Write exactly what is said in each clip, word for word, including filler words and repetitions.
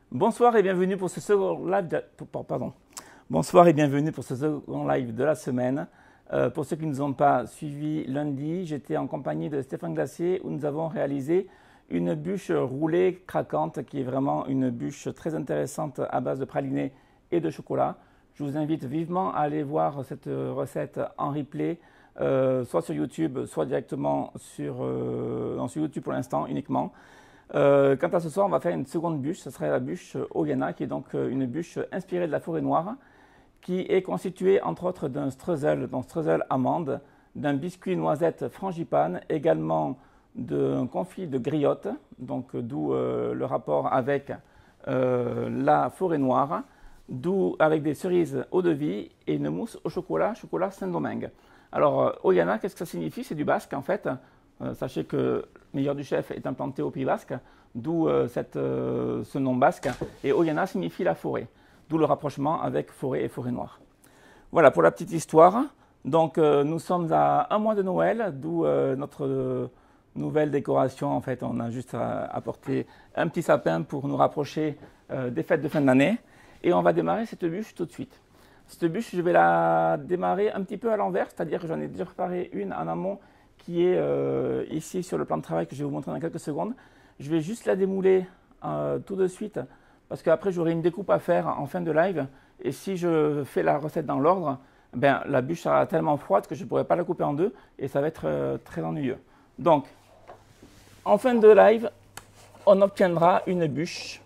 Bonsoir et bienvenue pour ce second live de, pardon. Bonsoir et bienvenue pour ce second live de la semaine. Euh, pour ceux qui ne nous ont pas suivis lundi, j'étais en compagnie de Stéphane Glacier où nous avons réalisé une bûche roulée craquante qui est vraiment une bûche très intéressante à base de praliné et de chocolat. Je vous invite vivement à aller voir cette recette en replay, euh, soit sur YouTube, soit directement sur, euh, non, sur YouTube pour l'instant uniquement. Euh, quant à ce soir, on va faire une seconde bûche, ce serait la bûche Oyana, qui est donc une bûche inspirée de la forêt noire, qui est constituée entre autres d'un streusel, d'un streusel amande, d'un biscuit noisette frangipane, également d'un confit de griotte, donc d'où euh, le rapport avec euh, la forêt noire, d'où avec des cerises eau de vie et une mousse au chocolat, chocolat Saint-Domingue. Alors, euh, Oyana, qu'est-ce que ça signifie? C'est du basque en fait. Euh, sachez que Meilleur du Chef est implanté au Pays Basque, d'où euh, euh, ce nom basque. Et Oyana signifie la forêt, d'où le rapprochement avec forêt et forêt noire. Voilà pour la petite histoire. Donc euh, nous sommes à un mois de Noël, d'où euh, notre euh, nouvelle décoration. En fait, on a juste à apporter un petit sapin pour nous rapprocher euh, des fêtes de fin d'année. Et on va démarrer cette bûche tout de suite. Cette bûche, je vais la démarrer un petit peu à l'envers, c'est-à-dire que j'en ai déjà préparé une en amont qui est euh, ici sur le plan de travail que je vais vous montrer dans quelques secondes. Je vais juste la démouler euh, tout de suite parce qu'après j'aurai une découpe à faire en fin de live et si je fais la recette dans l'ordre, ben, la bûche sera tellement froide que je ne pourrai pas la couper en deux et ça va être euh, très ennuyeux. Donc, en fin de live, on obtiendra une bûche.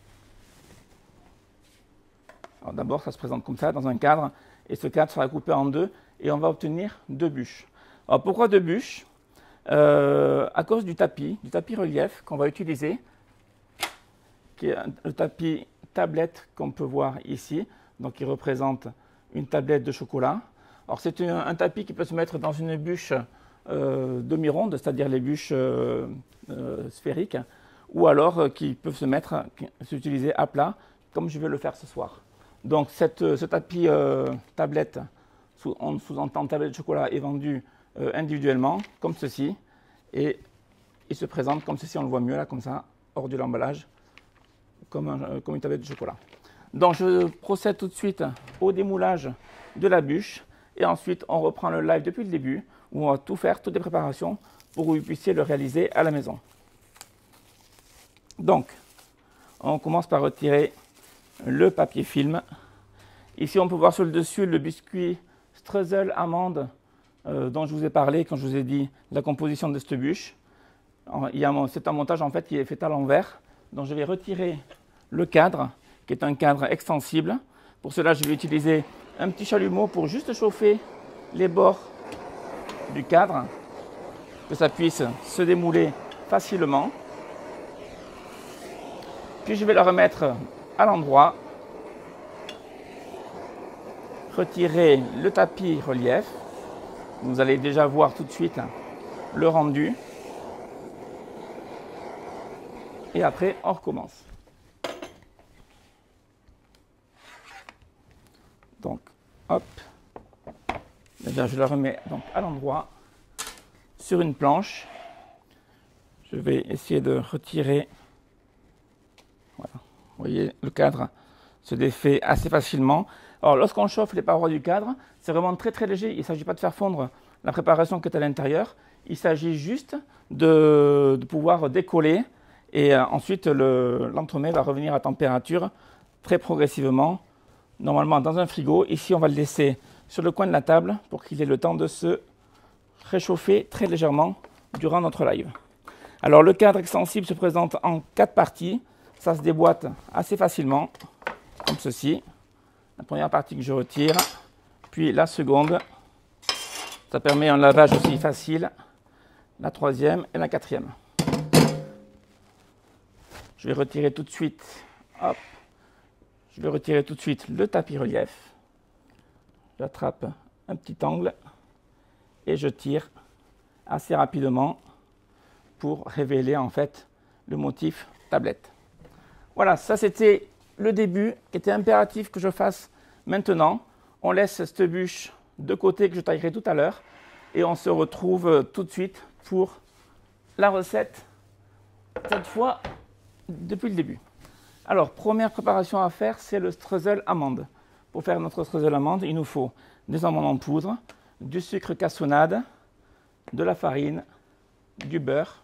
Alors d'abord, ça se présente comme ça dans un cadre et ce cadre sera coupé en deux et on va obtenir deux bûches. Alors pourquoi deux bûches? euh, À cause du tapis, du tapis relief qu'on va utiliser, qui est le tapis tablette qu'on peut voir ici, donc qui représente une tablette de chocolat. Alors c'est un, un tapis qui peut se mettre dans une bûche euh, demi-ronde, c'est-à-dire les bûches euh, euh, sphériques, ou alors euh, qui peuvent se mettre, s'utiliser à plat, comme je vais le faire ce soir. Donc cette, ce tapis euh, tablette, sous, on sous-entend tablette de chocolat, est vendu Euh, individuellement, comme ceci, et il se présente comme ceci, on le voit mieux là, comme ça, hors de l'emballage, comme, un, euh, comme une tablette de chocolat. Donc je procède tout de suite au démoulage de la bûche, et ensuite on reprend le live depuis le début, où on va tout faire, toutes les préparations, pour que vous puissiez le réaliser à la maison. Donc, on commence par retirer le papier film. Ici on peut voir sur le dessus le biscuit streusel amande, Euh, dont je vous ai parlé quand je vous ai dit la composition de cette bûche. C'est un montage en fait qui est fait à l'envers. Donc je vais retirer le cadre, qui est un cadre extensible. Pour cela, je vais utiliser un petit chalumeau pour juste chauffer les bords du cadre, que ça puisse se démouler facilement. Puis je vais le remettre à l'endroit, retirer le tapis relief. Vous allez déjà voir tout de suite le rendu. Et après, on recommence. Donc, hop. Déjà, je le remets donc à l'endroit, sur une planche. Je vais essayer de retirer. Voilà. Vous voyez, le cadre se défait assez facilement. Alors, lorsqu'on chauffe les parois du cadre, c'est vraiment très très léger. Il ne s'agit pas de faire fondre la préparation qui est à l'intérieur. Il s'agit juste de, de pouvoir décoller et euh, ensuite l'entremet va revenir à température très progressivement, normalement dans un frigo. Ici, on va le laisser sur le coin de la table pour qu'il ait le temps de se réchauffer très légèrement durant notre live. Alors, le cadre extensible se présente en quatre parties. Ça se déboîte assez facilement, comme ceci. La première partie que je retire, puis la seconde, ça permet un lavage aussi facile, la troisième et la quatrième. Je vais retirer tout de suite, hop, je vais retirer tout de suite le tapis relief. J'attrape un petit angle et je tire assez rapidement pour révéler en fait le motif tablette. Voilà, ça c'était le début qui était impératif que je fasse maintenant. On laisse cette bûche de côté que je taillerai tout à l'heure et on se retrouve tout de suite pour la recette, cette fois depuis le début. Alors, première préparation à faire, c'est le streusel amande. Pour faire notre streusel amande, il nous faut des amandes en poudre, du sucre cassonade, de la farine, du beurre,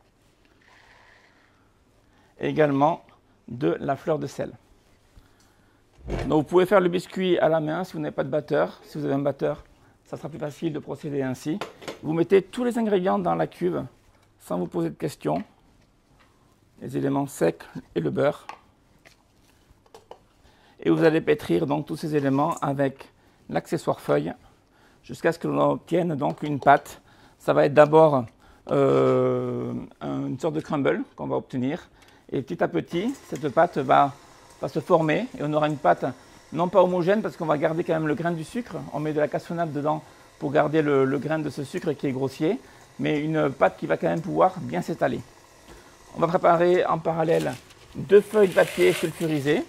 et également de la fleur de sel. Donc, vous pouvez faire le biscuit à la main si vous n'avez pas de batteur. Si vous avez un batteur, ça sera plus facile de procéder ainsi. Vous mettez tous les ingrédients dans la cuve sans vous poser de questions. Les éléments secs et le beurre. Et vous allez pétrir donc tous ces éléments avec l'accessoire feuille jusqu'à ce que l'on obtienne donc une pâte. Ça va être d'abord euh, une sorte de crumble qu'on va obtenir. Et petit à petit, cette pâte va, va se former et on aura une pâte non pas homogène parce qu'on va garder quand même le grain du sucre. On met de la cassonade dedans pour garder le, le grain de ce sucre qui est grossier, mais une pâte qui va quand même pouvoir bien s'étaler. On va préparer en parallèle deux feuilles de papier sulfurisées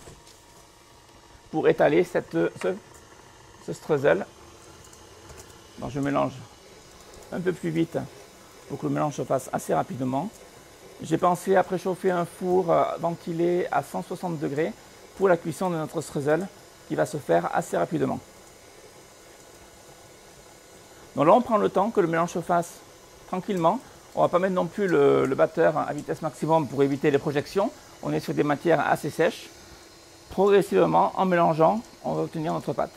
pour étaler cette, ce, ce streusel. Donc je mélange un peu plus vite pour que le mélange se fasse assez rapidement. J'ai pensé à préchauffer un four ventilé à cent soixante degrés pour la cuisson de notre streusel qui va se faire assez rapidement. Donc là on prend le temps que le mélange se fasse tranquillement. On ne va pas mettre non plus le, le batteur à vitesse maximum pour éviter les projections. On est sur des matières assez sèches. Progressivement, en mélangeant, on va obtenir notre pâte.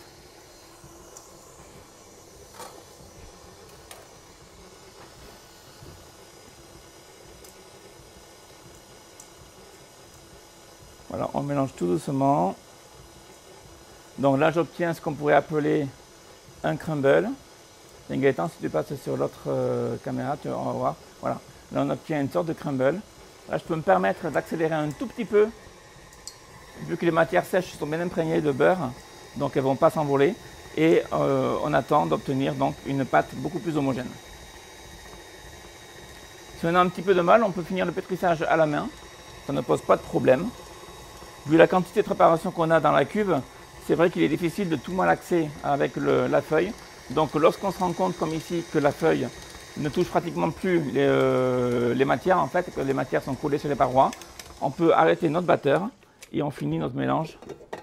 Voilà, on mélange tout doucement. Donc là, j'obtiens ce qu'on pourrait appeler un crumble. Gaëtan, si tu passes sur l'autre euh, caméra, tu, on va voir. Voilà, là on obtient une sorte de crumble. Là, je peux me permettre d'accélérer un tout petit peu, vu que les matières sèches sont bien imprégnées de beurre, donc elles ne vont pas s'envoler. Et euh, on attend d'obtenir donc une pâte beaucoup plus homogène. Si on a un petit peu de mal, on peut finir le pétrissage à la main. Ça ne pose pas de problème. Vu la quantité de préparation qu'on a dans la cuve, c'est vrai qu'il est difficile de tout malaxer avec le, la feuille. Donc lorsqu'on se rend compte, comme ici, que la feuille ne touche pratiquement plus les, euh, les matières, en fait, que les matières sont collées sur les parois, on peut arrêter notre batteur et on finit notre mélange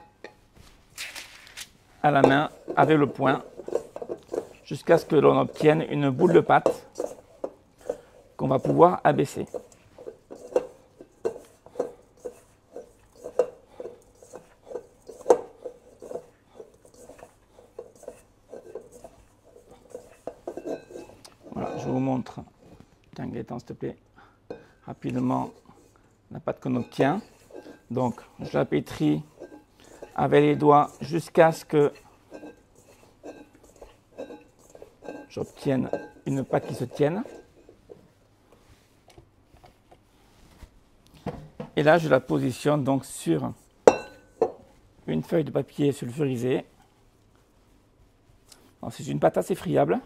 à la main avec le poing jusqu'à ce que l'on obtienne une boule de pâte qu'on va pouvoir abaisser. Voilà, je vous montre, tiens Gaëtan s'il te plaît, rapidement la pâte qu'on obtient. Donc je la pétris avec les doigts jusqu'à ce que j'obtienne une pâte qui se tienne. Et là, je la positionne donc sur une feuille de papier sulfurisé. C'est une pâte assez friable.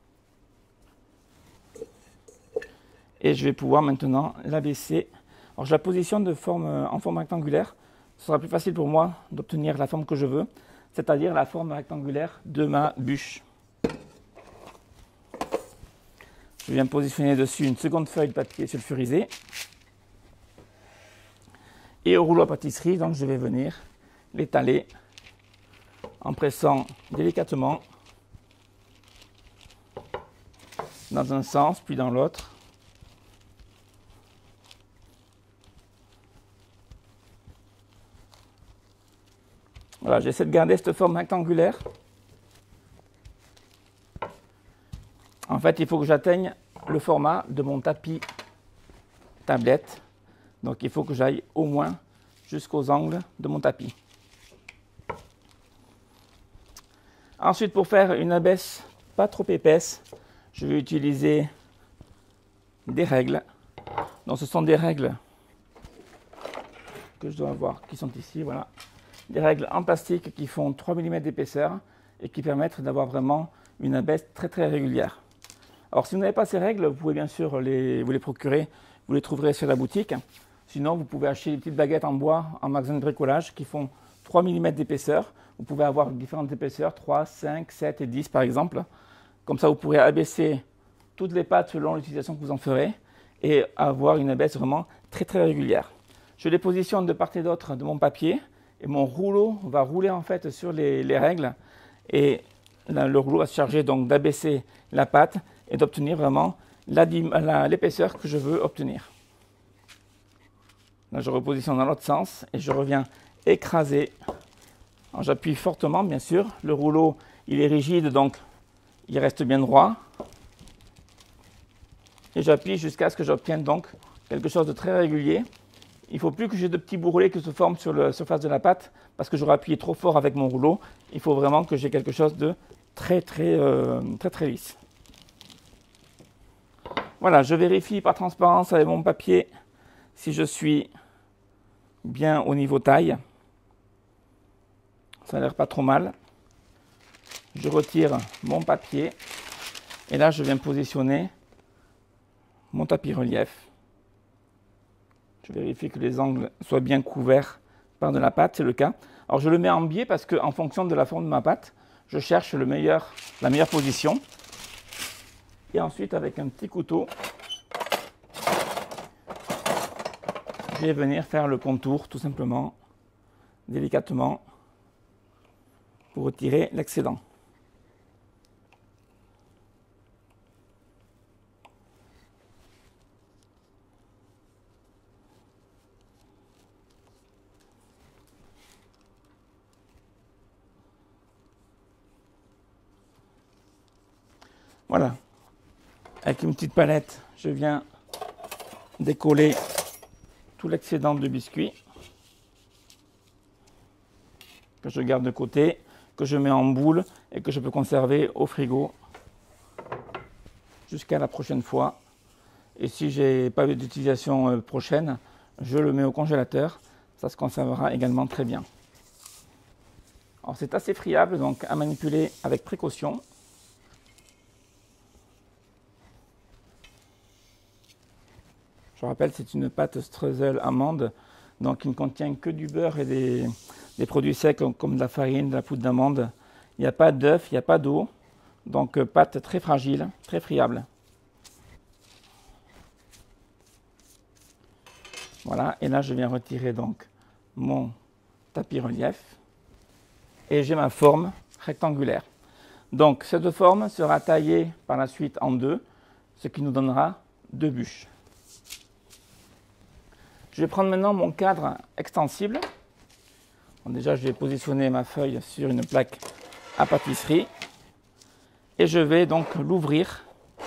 Et je vais pouvoir maintenant l'abaisser. Alors, je la positionne de forme, en forme rectangulaire. Ce sera plus facile pour moi d'obtenir la forme que je veux, c'est-à-dire la forme rectangulaire de ma bûche. Je viens positionner dessus une seconde feuille de papier sulfurisé. Et au rouleau à pâtisserie, donc je vais venir l'étaler en pressant délicatement dans un sens puis dans l'autre. Voilà, j'essaie de garder cette forme rectangulaire. En fait, il faut que j'atteigne le format de mon tapis tablette. Donc, il faut que j'aille au moins jusqu'aux angles de mon tapis. Ensuite, pour faire une abaisse pas trop épaisse, je vais utiliser des règles. Donc, ce sont des règles que je dois avoir, qui sont ici, voilà. Des règles en plastique qui font trois millimètres d'épaisseur et qui permettent d'avoir vraiment une abaisse très très régulière. Alors, si vous n'avez pas ces règles, vous pouvez bien sûr les, vous les procurer, vous les trouverez sur la boutique. Sinon, vous pouvez acheter des petites baguettes en bois en magasin de bricolage qui font trois millimètres d'épaisseur. Vous pouvez avoir différentes épaisseurs, trois, cinq, sept et dix par exemple. Comme ça, vous pourrez abaisser toutes les pâtes selon l'utilisation que vous en ferez et avoir une abaisse vraiment très très régulière. Je les positionne de part et d'autre de mon papier et mon rouleau va rouler en fait sur les, les règles et là, le rouleau va se charger donc d'abaisser la pâte et d'obtenir vraiment l'épaisseur que je veux obtenir. Là, je repositionne dans l'autre sens et je reviens écraser. J'appuie fortement, bien sûr. Le rouleau, il est rigide, donc il reste bien droit. Et j'appuie jusqu'à ce que j'obtienne donc quelque chose de très régulier. Il ne faut plus que j'ai de petits bourrelets qui se forment sur la surface de la pâte parce que j'aurais appuyé trop fort avec mon rouleau. Il faut vraiment que j'ai quelque chose de très, très, euh, très, très lisse. Voilà, je vérifie par transparence avec mon papier si je suis bien au niveau taille. Ça n'a l'air pas trop mal. Je retire mon papier et là je viens positionner mon tapis relief. Je vérifie que les angles soient bien couverts par de la pâte, c'est le cas. Alors je le mets en biais parce qu'en fonction de la forme de ma pâte, je cherche le meilleur, la meilleure position. Et ensuite avec un petit couteau, je vais venir faire le contour tout simplement, délicatement, pour retirer l'excédent. Voilà, avec une petite palette, je viens décoller tout l'excédent de biscuit que je garde de côté, que je mets en boule et que je peux conserver au frigo jusqu'à la prochaine fois. Et si je n'ai pas d'utilisation prochaine, je le mets au congélateur, ça se conservera également très bien. Alors c'est assez friable, donc à manipuler avec précaution. Je rappelle, c'est une pâte streusel amande, donc qui ne contient que du beurre et des, des produits secs comme, comme de la farine, de la poudre d'amande. Il n'y a pas d'œuf, il n'y a pas d'eau, donc pâte très fragile, très friable. Voilà, et là je viens retirer donc mon tapis relief et j'ai ma forme rectangulaire. Donc cette forme sera taillée par la suite en deux, ce qui nous donnera deux bûches. Je vais prendre maintenant mon cadre extensible. Bon, déjà, je vais positionner ma feuille sur une plaque à pâtisserie et je vais donc l'ouvrir.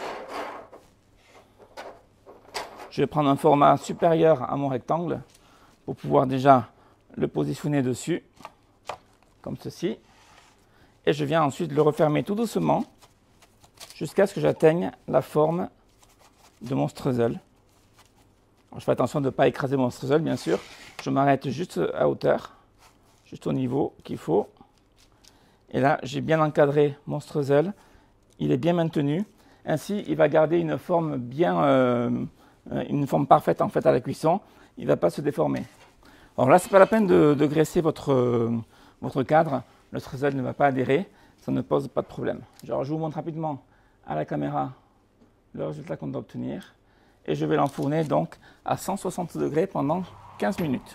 Je vais prendre un format supérieur à mon rectangle pour pouvoir déjà le positionner dessus, comme ceci. Et je viens ensuite le refermer tout doucement jusqu'à ce que j'atteigne la forme de mon streusel. Alors, je fais attention de ne pas écraser mon streusel, bien sûr. Je m'arrête juste à hauteur, juste au niveau qu'il faut. Et là, j'ai bien encadré mon streusel. Il est bien maintenu. Ainsi, il va garder une forme bien, euh, une forme parfaite en fait à la cuisson. Il ne va pas se déformer. Alors là, ce n'est pas la peine de, de graisser votre, euh, votre cadre. Le streusel ne va pas adhérer. Ça ne pose pas de problème. Alors, je vous montre rapidement à la caméra le résultat qu'on doit obtenir. Et je vais l'enfourner donc à cent soixante degrés pendant quinze minutes.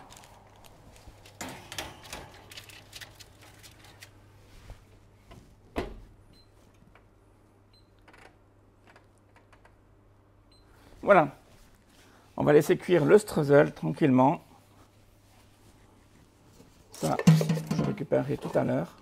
Voilà. On va laisser cuire le streusel tranquillement. Ça, je récupérerai tout à l'heure.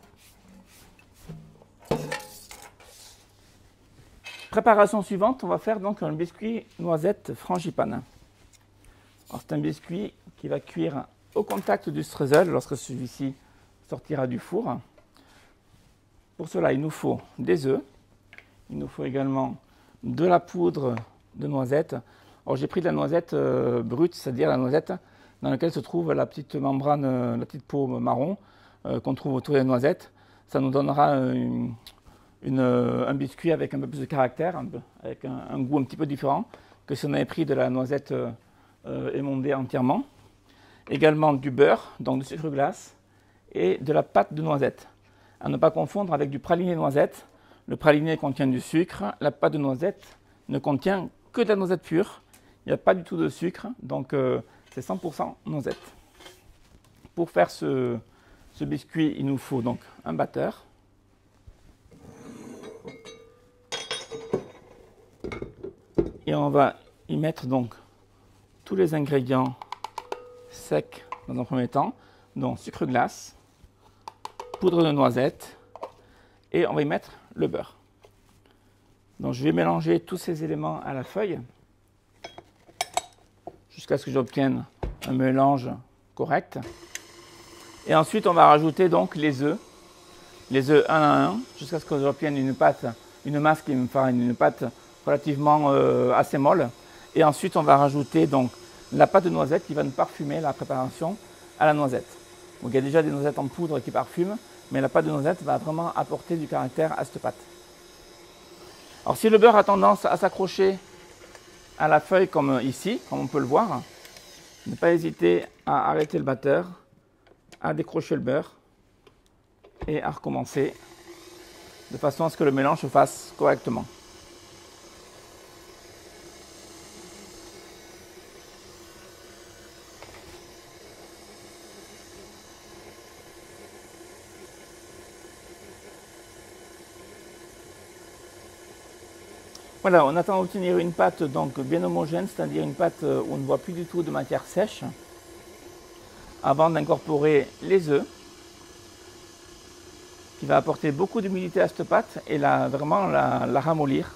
Préparation suivante, on va faire donc un biscuit noisette frangipane. C'est un biscuit qui va cuire au contact du streusel lorsque celui-ci sortira du four. Pour cela, il nous faut des œufs. Il nous faut également de la poudre de noisette. Alors j'ai pris de la noisette euh, brute, c'est-à-dire la noisette dans laquelle se trouve la petite membrane, euh, la petite peau marron euh, qu'on trouve autour des noisettes. Ça nous donnera une Une, un biscuit avec un peu plus de caractère, un peu, avec un, un goût un petit peu différent que si on avait pris de la noisette euh, émondée entièrement. Également du beurre, donc du sucre glace, et de la pâte de noisette. À ne pas confondre avec du praliné noisette. Le praliné contient du sucre, la pâte de noisette ne contient que de la noisette pure. Il n'y a pas du tout de sucre, donc euh, c'est cent pour cent noisette. Pour faire ce, ce biscuit, il nous faut donc un batteur. Et on va y mettre donc tous les ingrédients secs dans un premier temps, donc sucre glace, poudre de noisette, et on va y mettre le beurre. Donc je vais mélanger tous ces éléments à la feuille jusqu'à ce que j'obtienne un mélange correct. Et ensuite on va rajouter donc les œufs, les œufs un à un, jusqu'à ce que j'obtienne une pâte, une masse qui me fera une pâte relativement euh, assez molle. Et ensuite on va rajouter donc la pâte de noisette qui va nous parfumer la préparation à la noisette. Donc il y a déjà des noisettes en poudre qui parfument, mais la pâte de noisette va vraiment apporter du caractère à cette pâte. Alors si le beurre a tendance à s'accrocher à la feuille comme ici, comme on peut le voir, ne pas hésiter à arrêter le batteur, à décrocher le beurre et à recommencer de façon à ce que le mélange se fasse correctement. Voilà, on attend d'obtenir une pâte donc bien homogène, c'est-à-dire une pâte où on ne voit plus du tout de matière sèche, avant d'incorporer les œufs, qui va apporter beaucoup d'humidité à cette pâte et la, vraiment la, la ramollir.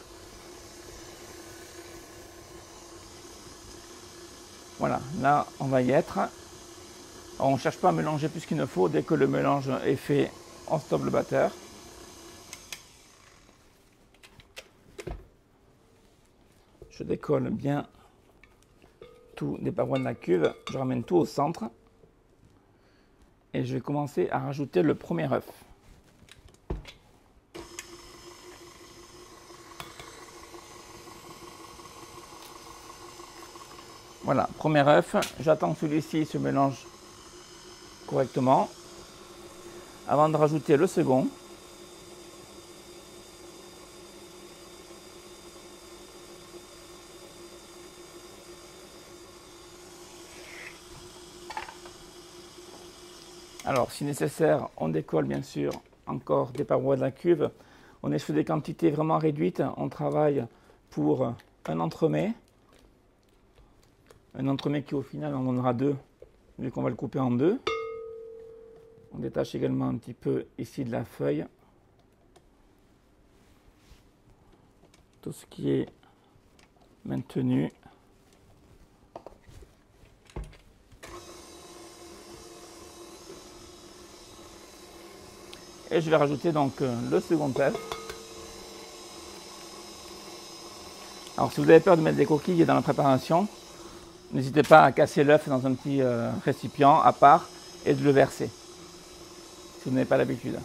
Voilà, là on va y être. Alors, on ne cherche pas à mélanger plus qu'il ne faut. Dès que le mélange est fait, on stoppe le batteur. Je décolle bien tout des parois de la cuve, je ramène tout au centre et je vais commencer à rajouter le premier œuf. Voilà, premier œuf, j'attends que celui-ci se mélange correctement avant de rajouter le second. Alors, si nécessaire, on décolle bien sûr encore des parois de la cuve. On est sur des quantités vraiment réduites. On travaille pour un entremets. Un entremets qui au final en donnera deux, vu qu'on va le couper en deux. On détache également un petit peu ici de la feuille. Tout ce qui est maintenu. Et je vais rajouter donc le second œuf. Alors si vous avez peur de mettre des coquilles dans la préparation, n'hésitez pas à casser l'œuf dans un petit euh, récipient à part et de le verser, si vous n'avez pas l'habitude.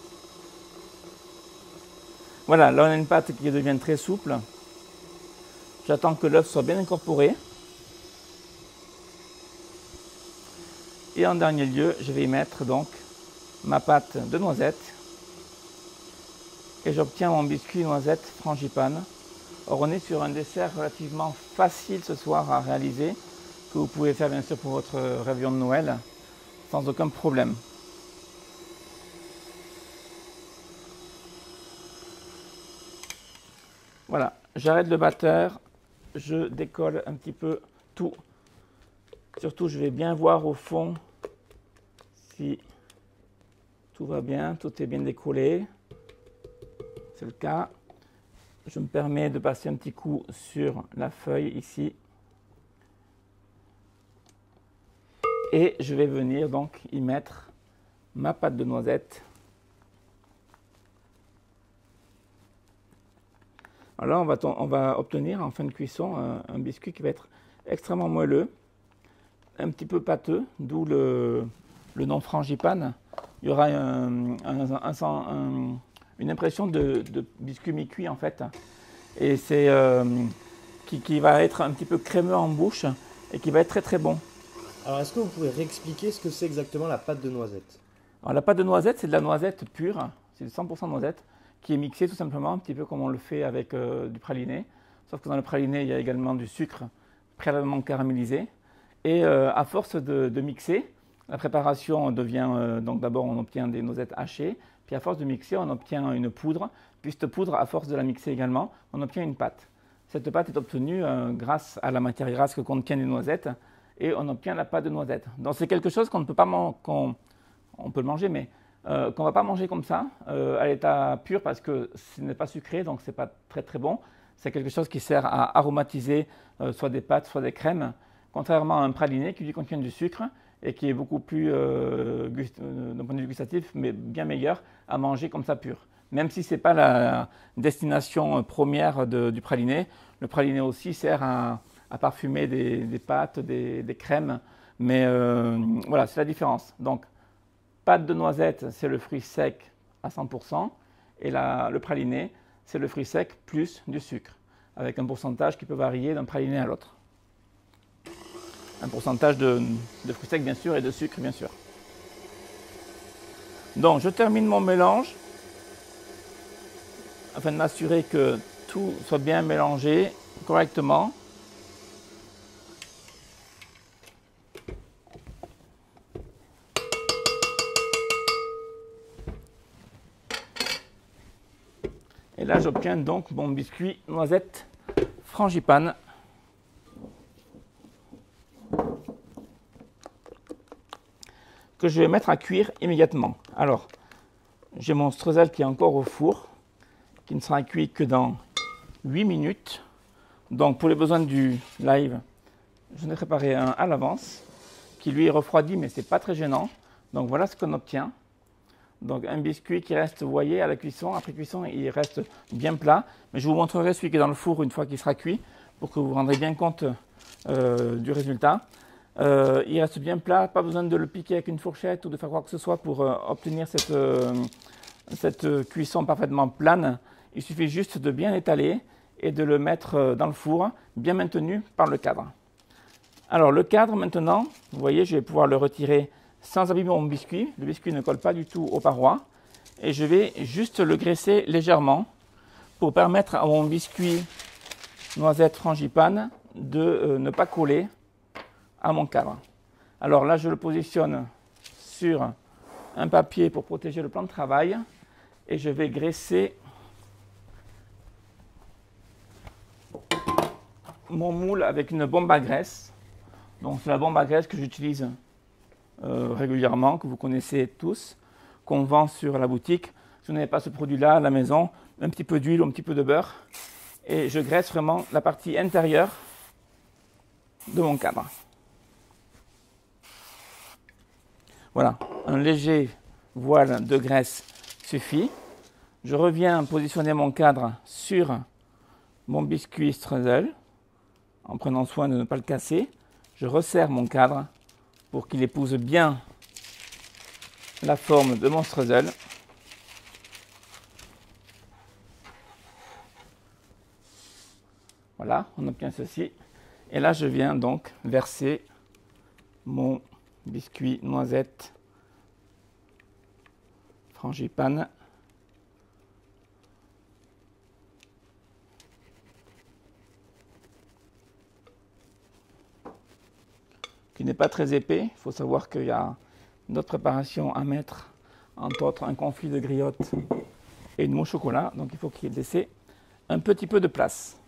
Voilà, là on a une pâte qui devient très souple. J'attends que l'œuf soit bien incorporé. Et en dernier lieu, je vais y mettre donc ma pâte de noisette et j'obtiens mon biscuit noisette frangipane. Or on est sur un dessert relativement facile ce soir à réaliser, que vous pouvez faire bien sûr pour votre réveillon de Noël sans aucun problème. Voilà, j'arrête le batteur, je décolle un petit peu tout. Surtout je vais bien voir au fond si tout va bien, tout est bien décollé. C'est le cas. Je me permets de passer un petit coup sur la feuille ici. Et je vais venir donc y mettre ma pâte de noisette. Alors on va, on va obtenir en fin de cuisson un, un biscuit qui va être extrêmement moelleux, un petit peu pâteux, d'où le, le nom frangipane. Il y aura un, un, un, un, une impression de, de biscuit mi-cuit en fait, et c'est euh, qui, qui va être un petit peu crémeux en bouche et qui va être très très bon. Alors est-ce que vous pouvez réexpliquer ce que c'est exactement la pâte de noisette? Alors la pâte de noisette, c'est de la noisette pure, c'est de cent pour cent noisette, qui est mixée tout simplement un petit peu comme on le fait avec euh, du praliné, sauf que dans le praliné il y a également du sucre préalablement caramélisé, Et euh, à force de, de mixer, la préparation devient, euh, donc d'abord on obtient des noisettes hachées, puis à force de mixer, on obtient une poudre, puis cette poudre, à force de la mixer également, on obtient une pâte. Cette pâte est obtenue euh, grâce à la matière grasse que contiennent les noisettes, et on obtient la pâte de noisette. Donc c'est quelque chose qu'on ne peut pas manger, qu'on on peut le manger, mais euh, qu'on ne va pas manger comme ça, euh, à l'état pur, parce que ce n'est pas sucré, donc ce n'est pas très très bon. C'est quelque chose qui sert à aromatiser euh, soit des pâtes, soit des crèmes, contrairement à un praliné qui lui contient du sucre et qui est beaucoup plus, euh, euh, d'un point de vue gustatif, mais bien meilleur à manger comme ça pur. Même si ce n'est pas la destination première de, du praliné, le praliné aussi sert à, à parfumer des, des pâtes, des, des crèmes, mais euh, voilà, c'est la différence. Donc, pâte de noisette, c'est le fruit sec à cent pour cent, et la, le praliné, c'est le fruit sec plus du sucre, avec un pourcentage qui peut varier d'un praliné à l'autre. Un pourcentage de, de fruits secs, bien sûr, et de sucre, bien sûr. Donc, je termine mon mélange, afin de m'assurer que tout soit bien mélangé correctement. Et là, j'obtiens donc mon biscuit noisette frangipane. Que je vais mettre à cuire immédiatement. Alors, j'ai mon streusel qui est encore au four, qui ne sera cuit que dans huit minutes. Donc, pour les besoins du live, je ai préparé un à l'avance, qui lui est refroidi, mais ce n'est pas très gênant. Donc, voilà ce qu'on obtient. Donc, un biscuit qui reste, vous voyez, à la cuisson. Après cuisson, il reste bien plat. Mais je vous montrerai celui qui est dans le four une fois qu'il sera cuit, pour que vous vous rendrez bien compte euh, du résultat. Euh, il reste bien plat, pas besoin de le piquer avec une fourchette ou de faire quoi que ce soit pour euh, obtenir cette, euh, cette cuisson parfaitement plane. Il suffit juste de bien étaler et de le mettre dans le four, bien maintenu par le cadre. Alors le cadre maintenant, vous voyez, je vais pouvoir le retirer sans abîmer mon biscuit. Le biscuit ne colle pas du tout aux parois. Et je vais juste le graisser légèrement pour permettre à mon biscuit noisette frangipane de euh, ne pas coller à mon cadre. Alors là, je le positionne sur un papier pour protéger le plan de travail et je vais graisser mon moule avec une bombe à graisse. Donc c'est la bombe à graisse que j'utilise euh, régulièrement, que vous connaissez tous, qu'on vend sur la boutique. Si vous n'avez pas ce produit-là à la maison, un petit peu d'huile ou un petit peu de beurre et je graisse vraiment la partie intérieure de mon cadre. Voilà, un léger voile de graisse suffit. Je reviens positionner mon cadre sur mon biscuit streusel en prenant soin de ne pas le casser. Je resserre mon cadre pour qu'il épouse bien la forme de mon streusel. Voilà, on obtient ceci. Et là, je viens donc verser mon biscuit noisette frangipane qui n'est pas très épais. Il faut savoir qu'il y a d'autres préparations à mettre, entre autres un confit de griotte et une mousse au chocolat. Donc il faut qu'il laisse un petit peu de place.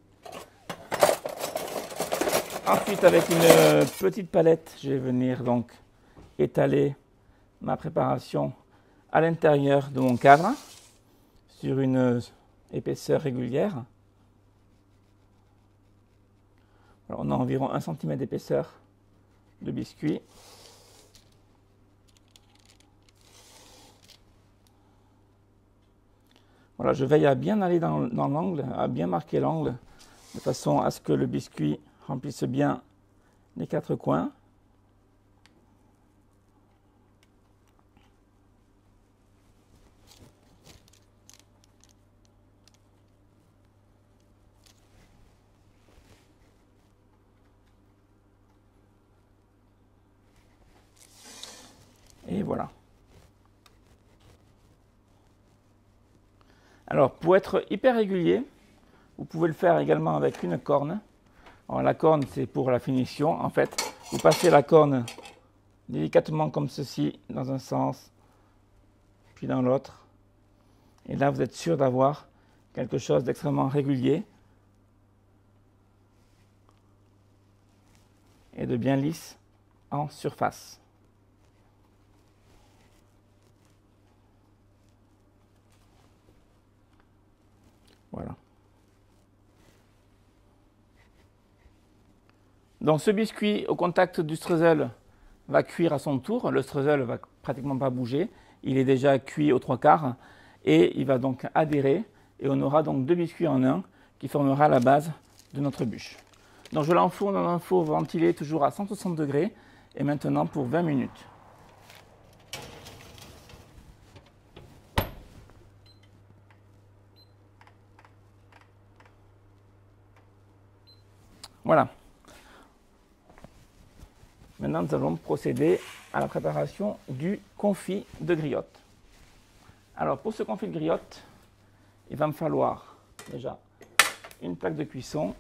Ensuite, avec une petite palette, je vais venir donc étaler ma préparation à l'intérieur de mon cadre sur une épaisseur régulière. Alors, on a environ un centimètre d'épaisseur de biscuit. Voilà, je veille à bien aller dans, dans l'angle, à bien marquer l'angle, de façon à ce que le biscuit remplisse bien les quatre coins. Et voilà. Alors, pour être hyper régulier, vous pouvez le faire également avec une corne. Alors, la corne, c'est pour la finition. En fait, Vous passez la corne délicatement comme ceci, dans un sens, puis dans l'autre. Et là, vous êtes sûr d'avoir quelque chose d'extrêmement régulier et de bien lisse en surface. Voilà. Donc ce biscuit au contact du streusel va cuire à son tour. Le streusel ne va pratiquement pas bouger. Il est déjà cuit aux trois quarts et il va donc adhérer. Et on aura donc deux biscuits en un qui formera la base de notre bûche. Donc je l'enfourne dans un four ventilé toujours à cent soixante degrés et maintenant pour vingt minutes. Voilà. Maintenant, nous allons procéder à la préparation du confit de griotte. Alors, pour ce confit de griotte, il va me falloir déjà une plaque de cuisson,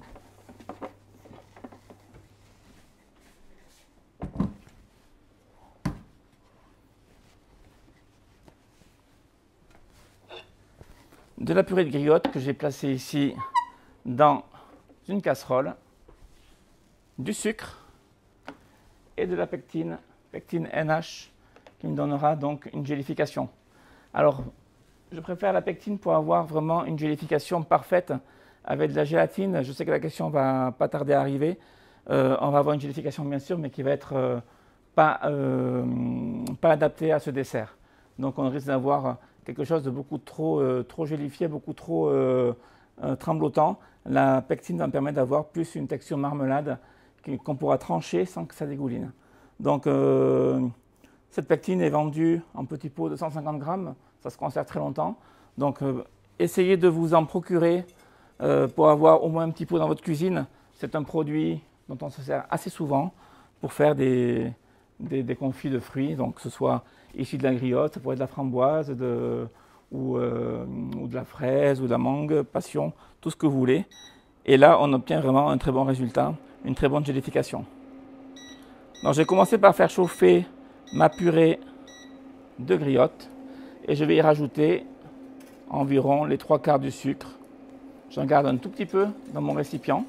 de la purée de griotte que j'ai placée ici dans une casserole, du sucre et de la pectine, pectine N H, qui me donnera donc une gélification. Alors, je préfère la pectine pour avoir vraiment une gélification parfaite avec de la gélatine. Je sais que la question va pas tarder à arriver. Euh, on va avoir une gélification bien sûr, mais qui va être euh, pas, euh, pas adaptée à ce dessert. Donc, on risque d'avoir quelque chose de beaucoup trop, euh, trop gélifié, beaucoup trop euh, euh, tremblotant. La pectine va me permettre d'avoir plus une texture marmelade qu'on pourra trancher sans que ça dégouline. Donc, euh, cette pectine est vendue en petits pots de cent cinquante grammes. Ça se conserve très longtemps. Donc, euh, essayez de vous en procurer euh, pour avoir au moins un petit pot dans votre cuisine. C'est un produit dont on se sert assez souvent pour faire des, des, des confits de fruits. Donc, que ce soit issu de la griotte, ça pourrait être de la framboise, de, ou, euh, ou de la fraise, ou de la mangue, passion, tout ce que vous voulez. Et là, on obtient vraiment un très bon résultat, une très bonne gélification. Donc, j'ai commencé par faire chauffer ma purée de griotte et je vais y rajouter environ les trois quarts du sucre. J'en garde un tout petit peu dans mon récipient.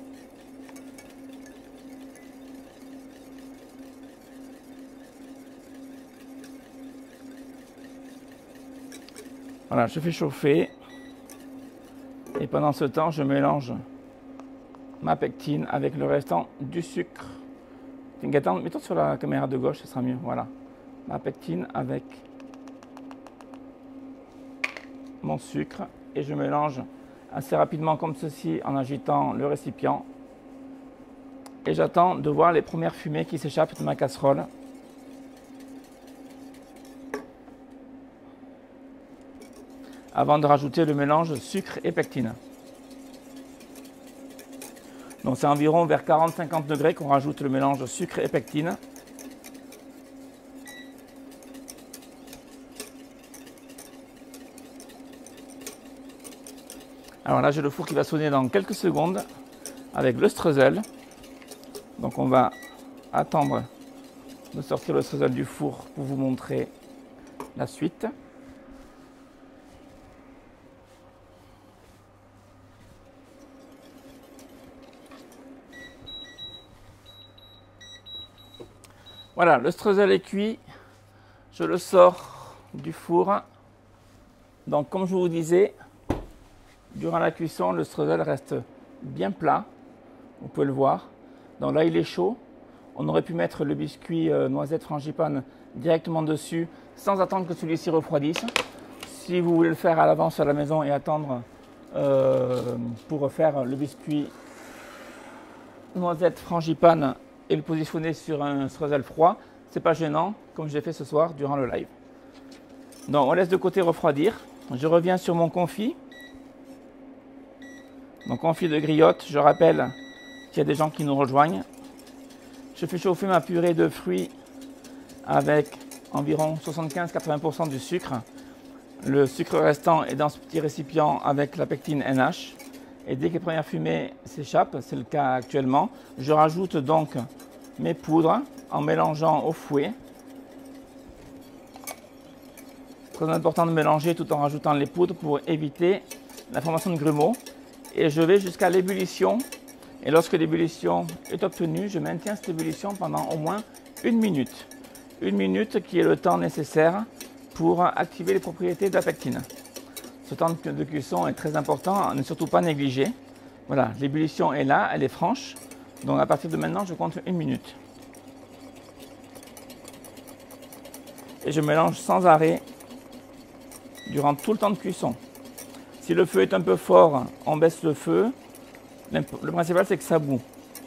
Voilà, je fais chauffer et pendant ce temps, je mélange ma pectine avec le restant du sucre. Mettons sur la caméra de gauche, ce sera mieux. Voilà, ma pectine avec mon sucre et je mélange assez rapidement comme ceci en agitant le récipient. Et j'attends de voir les premières fumées qui s'échappent de ma casserole. Avant de rajouter le mélange sucre et pectine. Donc c'est environ vers quarante à cinquante degrés qu'on rajoute le mélange sucre et pectine. Alors là j'ai le four qui va sonner dans quelques secondes avec le streusel. Donc on va attendre de sortir le streusel du four pour vous montrer la suite. Voilà, le streusel est cuit, je le sors du four. Donc comme je vous disais, durant la cuisson, le streusel reste bien plat, vous pouvez le voir. Donc là il est chaud, on aurait pu mettre le biscuit euh, noisette frangipane directement dessus sans attendre que celui-ci refroidisse. Si vous voulez le faire à l'avance à la maison et attendre euh, pour faire le biscuit noisette frangipane et le positionner sur un streusel froid, c'est pas gênant, comme j'ai fait ce soir durant le live. Donc on laisse de côté refroidir. Je reviens sur mon confit. Donc confit de griotte, je rappelle qu'il y a des gens qui nous rejoignent. Je fais chauffer ma purée de fruits avec environ soixante-quinze à quatre-vingts pour cent du sucre. Le sucre restant est dans ce petit récipient avec la pectine N H. Et dès que les premières fumées s'échappent, c'est le cas actuellement, je rajoute donc mes poudres en mélangeant au fouet. C'est très important de mélanger tout en rajoutant les poudres pour éviter la formation de grumeaux. Et je vais jusqu'à l'ébullition. Et lorsque l'ébullition est obtenue, je maintiens cette ébullition pendant au moins une minute. Une minute qui est le temps nécessaire pour activer les propriétés de la pectine. Ce temps de cuisson est très important, à ne surtout pas négliger. Voilà, l'ébullition est là, elle est franche. Donc à partir de maintenant, je compte une minute. Et je mélange sans arrêt durant tout le temps de cuisson. Si le feu est un peu fort, on baisse le feu. Le principal, c'est que ça bout.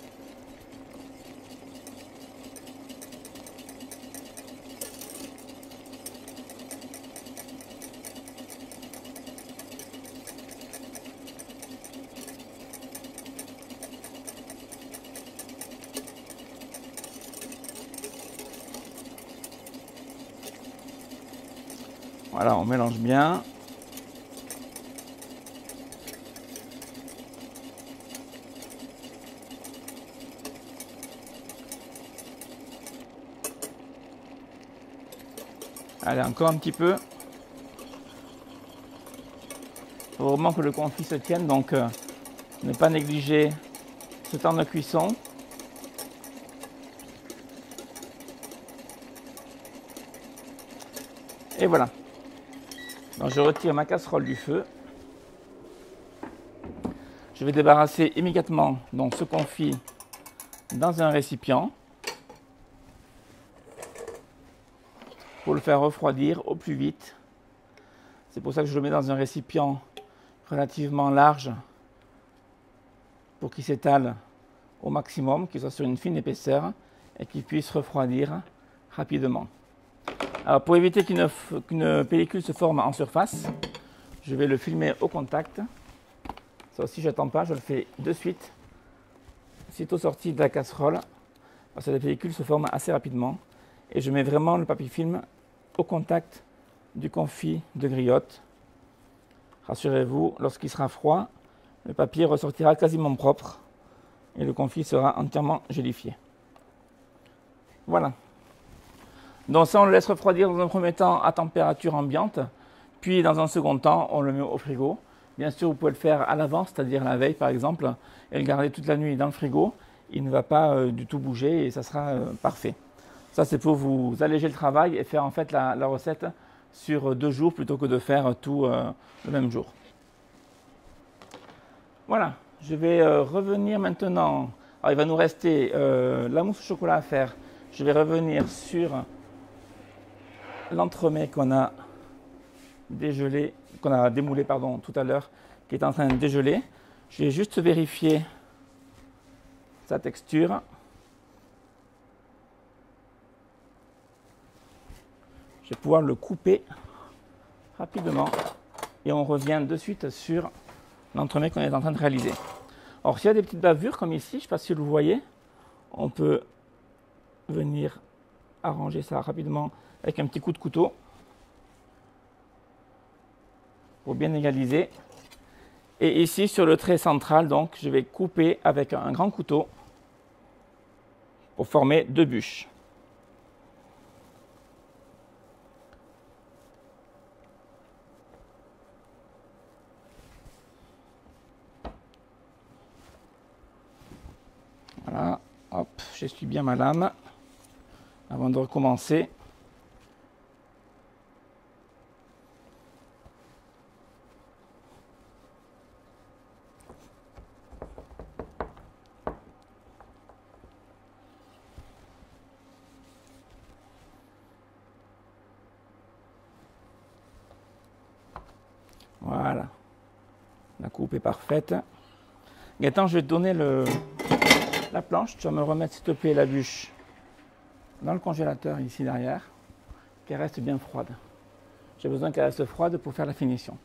Voilà, on mélange bien. Allez, encore un petit peu. Il faut vraiment que le confit se tienne, donc euh, ne pas négliger ce temps de cuisson. Et voilà. Donc je retire ma casserole du feu. Je vais débarrasser immédiatement donc, ce confit dans un récipient pour le faire refroidir au plus vite. C'est pour ça que je le mets dans un récipient relativement large pour qu'il s'étale au maximum, qu'il soit sur une fine épaisseur et qu'il puisse refroidir rapidement. Alors pour éviter qu'une qu'une pellicule se forme en surface, je vais le filmer au contact. Ça aussi, je n'attends pas, je le fais de suite, sitôt sorti de la casserole, parce que la pellicule se forme assez rapidement. Et je mets vraiment le papier film au contact du confit de griotte. Rassurez-vous, lorsqu'il sera froid, le papier ressortira quasiment propre et le confit sera entièrement gélifié. Voilà. Donc ça, on le laisse refroidir dans un premier temps à température ambiante, puis dans un second temps, on le met au frigo. Bien sûr, vous pouvez le faire à l'avance, c'est-à-dire la veille par exemple, et le garder toute la nuit dans le frigo. Il ne va pas euh, du tout bouger et ça sera euh, parfait. Ça, c'est pour vous alléger le travail et faire en fait la, la recette sur deux jours plutôt que de faire tout euh, le même jour. Voilà, je vais euh, revenir maintenant. Alors, il va nous rester euh, la mousse au chocolat à faire. Je vais revenir sur l'entremet qu'on a dégelé, qu'on a démoulé pardon, tout à l'heure, qui est en train de dégeler. Je vais juste vérifier sa texture. Je vais pouvoir le couper rapidement et on revient de suite sur l'entremet qu'on est en train de réaliser. Alors s'il y a des petites bavures comme ici, je ne sais pas si vous voyez, on peut venir arranger ça rapidement avec un petit coup de couteau pour bien égaliser. Et ici sur le trait central, donc, je vais couper avec un grand couteau pour former deux bûches. Voilà, hop, j'essuie bien ma lame avant de recommencer. Voilà, la coupe est parfaite. Gaëtan, je vais te donner le, la planche. Tu vas me remettre s'il te plaît la bûche dans le congélateur ici derrière, qu'elle reste bien froide. J'ai besoin qu'elle reste froide pour faire la finition.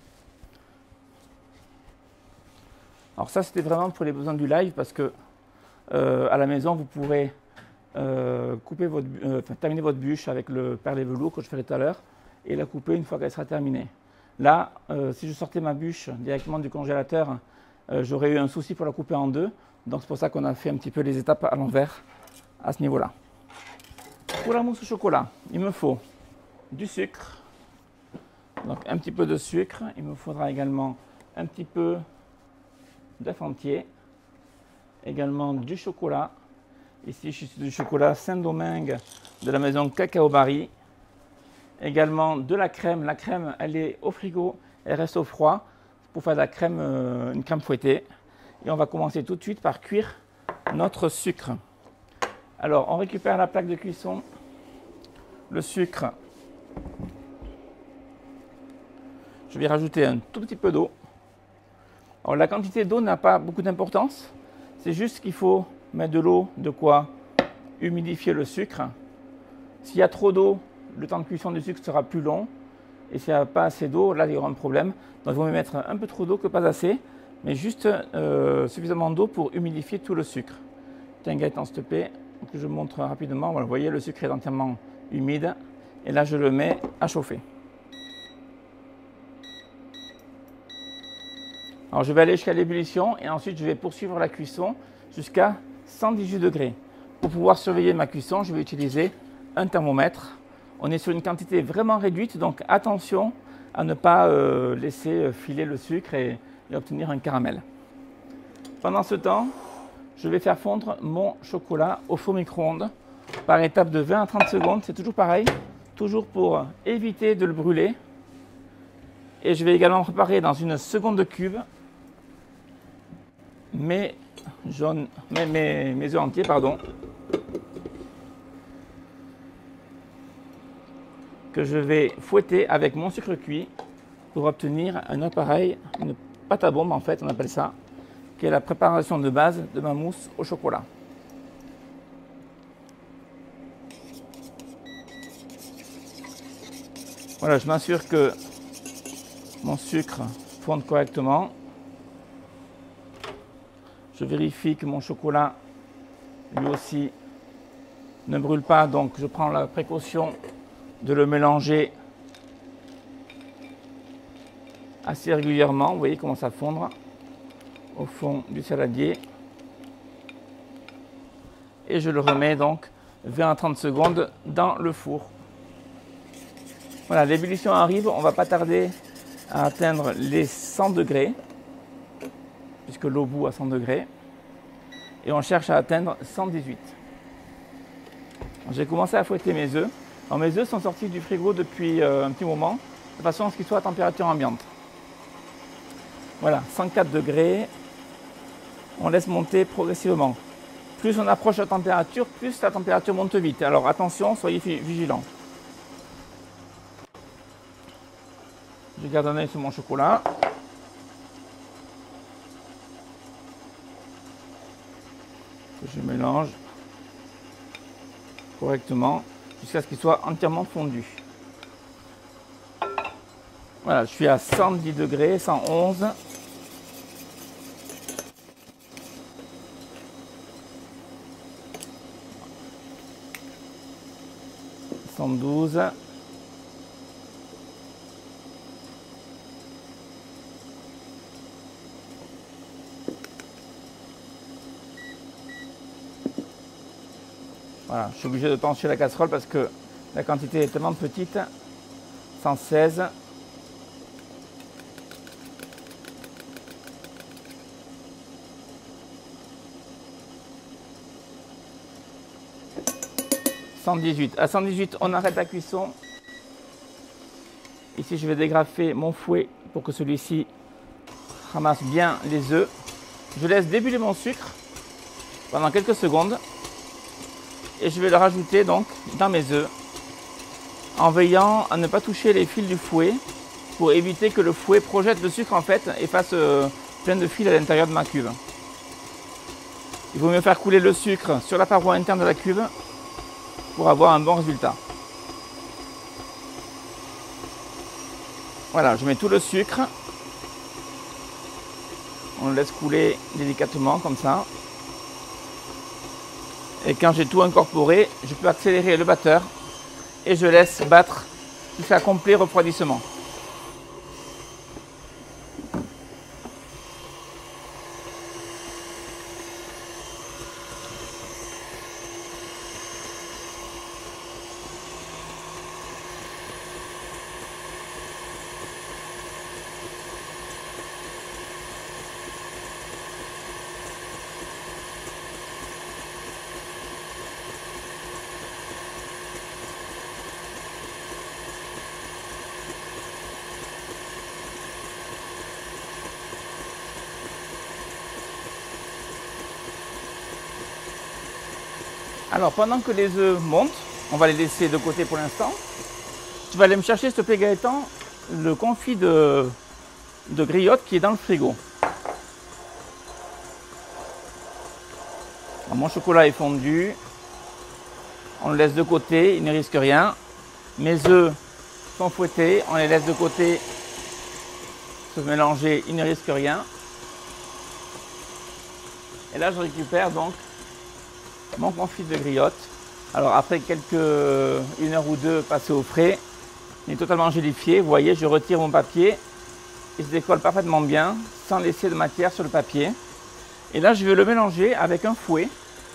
Alors ça, c'était vraiment pour les besoins du live parce que euh, à la maison, vous pourrez euh, couper votre, euh, enfin, terminer votre bûche avec le perlé velours que je ferai tout à l'heure et la couper une fois qu'elle sera terminée. Là, euh, si je sortais ma bûche directement du congélateur, euh, j'aurais eu un souci pour la couper en deux. Donc c'est pour ça qu'on a fait un petit peu les étapes à l'envers à ce niveau-là. Pour la mousse au chocolat, il me faut du sucre, donc un petit peu de sucre. Il me faudra également un petit peu d'œuf entier, également du chocolat. Ici, je suis du chocolat Saint-Domingue de la maison Cacao Barry. Également de la crème. La crème, elle est au frigo, elle reste au froid pour faire de la crème, euh, une crème fouettée. Et on va commencer tout de suite par cuire notre sucre. Alors, on récupère la plaque de cuisson, le sucre. Je vais rajouter un tout petit peu d'eau. Alors, la quantité d'eau n'a pas beaucoup d'importance. C'est juste qu'il faut mettre de l'eau, de quoi humidifier le sucre. S'il y a trop d'eau, le temps de cuisson du sucre sera plus long. Et s'il n'y a pas assez d'eau, là, il y aura un problème. Donc, il vaut mieux mettre un peu trop d'eau que pas assez, mais juste euh, suffisamment d'eau pour humidifier tout le sucre. Tiens, Gaëtan, s'il te plaît, que je montre rapidement. Voilà, vous voyez, le sucre est entièrement humide. Et là, je le mets à chauffer. Alors, je vais aller jusqu'à l'ébullition et ensuite, je vais poursuivre la cuisson jusqu'à cent dix-huit degrés. Pour pouvoir surveiller ma cuisson, je vais utiliser un thermomètre. On est sur une quantité vraiment réduite, donc attention à ne pas euh, laisser filer le sucre et, et obtenir un caramel. Pendant ce temps, je vais faire fondre mon chocolat au four micro-ondes par étape de vingt à trente secondes. C'est toujours pareil, toujours pour éviter de le brûler. Et je vais également préparer dans une seconde cube mes, jaunes, mes, mes, mes œufs entiers, pardon, que je vais fouetter avec mon sucre cuit pour obtenir un appareil, une pâte à bombe en fait, on appelle ça, qui est la préparation de base de ma mousse au chocolat. Voilà, je m'assure que mon sucre fonde correctement. Je vérifie que mon chocolat, lui aussi, ne brûle pas, donc je prends la précaution de le mélanger assez régulièrement. Vous voyez comment ça fondre au fond du saladier. Et je le remets donc vingt à trente secondes dans le four. Voilà, l'ébullition arrive. On ne va pas tarder à atteindre les cent degrés, puisque l'eau bout à cent degrés. Et on cherche à atteindre cent dix-huit. J'ai commencé à fouetter mes œufs. Alors, mes œufs sont sortis du frigo depuis euh, un petit moment, de façon à ce qu'ils soient à température ambiante. Voilà, cent quatre degrés. On laisse monter progressivement. Plus on approche la température, plus la température monte vite. Alors attention, soyez vigilants. Je garde un œil sur mon chocolat. Je mélange correctement jusqu'à ce qu'il soit entièrement fondu. Voilà, je suis à cent dix degrés, cent onze. cent douze. Voilà, je suis obligé de pencher la casserole parce que la quantité est tellement petite. cent seize. cent dix-huit. À cent dix-huit, on arrête la cuisson. Ici, je vais dégrafer mon fouet pour que celui-ci ramasse bien les œufs. Je laisse débullir mon sucre pendant quelques secondes. Et je vais le rajouter donc dans mes œufs en veillant à ne pas toucher les fils du fouet pour éviter que le fouet projette le sucre en fait et fasse euh, plein de fils à l'intérieur de ma cuve. Il vaut mieux faire couler le sucre sur la paroi interne de la cuve pour avoir un bon résultat. Voilà, je mets tout le sucre. On le laisse couler délicatement comme ça. Et quand j'ai tout incorporé, je peux accélérer le batteur et je laisse battre jusqu'à complet refroidissement. Alors pendant que les œufs montent, on va les laisser de côté pour l'instant. Tu vas aller me chercher, s'il te plaît Gaëtan, le confit de, de griotte qui est dans le frigo. Alors, mon chocolat est fondu. On le laisse de côté, il ne risque rien. Mes œufs sont fouettés, on les laisse de côté, se mélanger, il ne risque rien. Et là je récupère donc mon confit de griotte. Alors après quelques une heure ou deux passées au frais, il est totalement gélifié. Vous voyez, je retire mon papier, il se décolle parfaitement bien, sans laisser de matière sur le papier. Et là je vais le mélanger avec un fouet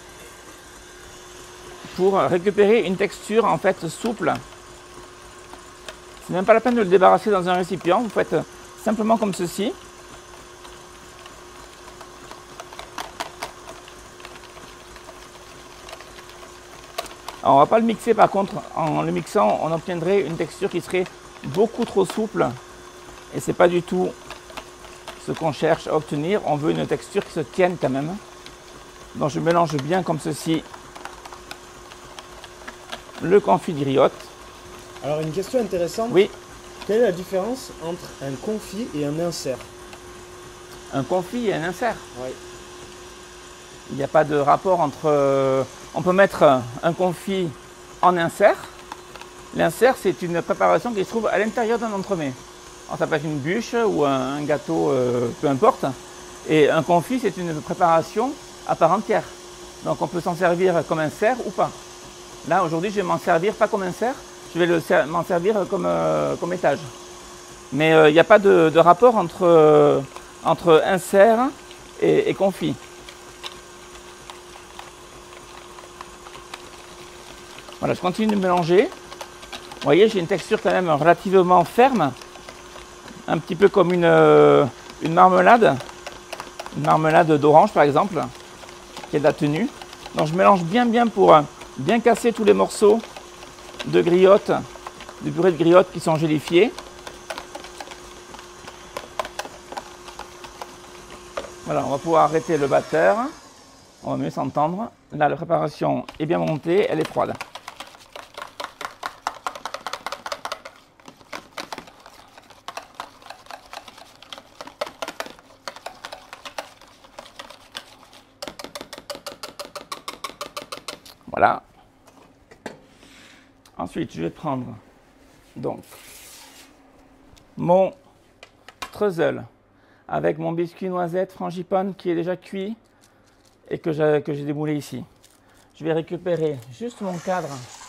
pour récupérer une texture en fait souple. C'est même pas la peine de le débarrasser dans un récipient, vous faites simplement comme ceci. Alors, on ne va pas le mixer par contre, en le mixant on obtiendrait une texture qui serait beaucoup trop souple et c'est pas du tout ce qu'on cherche à obtenir. On veut une texture qui se tienne quand même. Donc je mélange bien comme ceci le confit de griotte. Alors une question intéressante. Oui. Quelle est la différence entre un confit et un insert? Un confit et un insert. Oui. Il n'y a pas de rapport entre... Euh, on peut mettre un confit en insert. L'insert, c'est une préparation qui se trouve à l'intérieur d'un entremets. Alors, ça peut être une bûche ou un, un gâteau, euh, peu importe. Et un confit, c'est une préparation à part entière. Donc on peut s'en servir comme insert ou pas. Là, aujourd'hui, je vais m'en servir pas comme insert. Je vais ser m'en servir comme, euh, comme étage. Mais il euh, n'y a pas de, de rapport entre, euh, entre insert et, et confit. Voilà, je continue de mélanger. Vous voyez, j'ai une texture quand même relativement ferme. Un petit peu comme une, euh, une marmelade. Une marmelade d'orange, par exemple, qui est de la tenue. Donc je mélange bien bien pour euh, bien casser tous les morceaux de griotte, de purée de griotte qui sont gélifiés. Voilà, on va pouvoir arrêter le batteur. On va mieux s'entendre. Là, la préparation est bien montée, elle est froide. Voilà. Ensuite, je vais prendre donc mon streusel avec mon biscuit noisette frangipane qui est déjà cuit et que j'ai que j'ai démoulé ici. Je vais récupérer juste mon cadre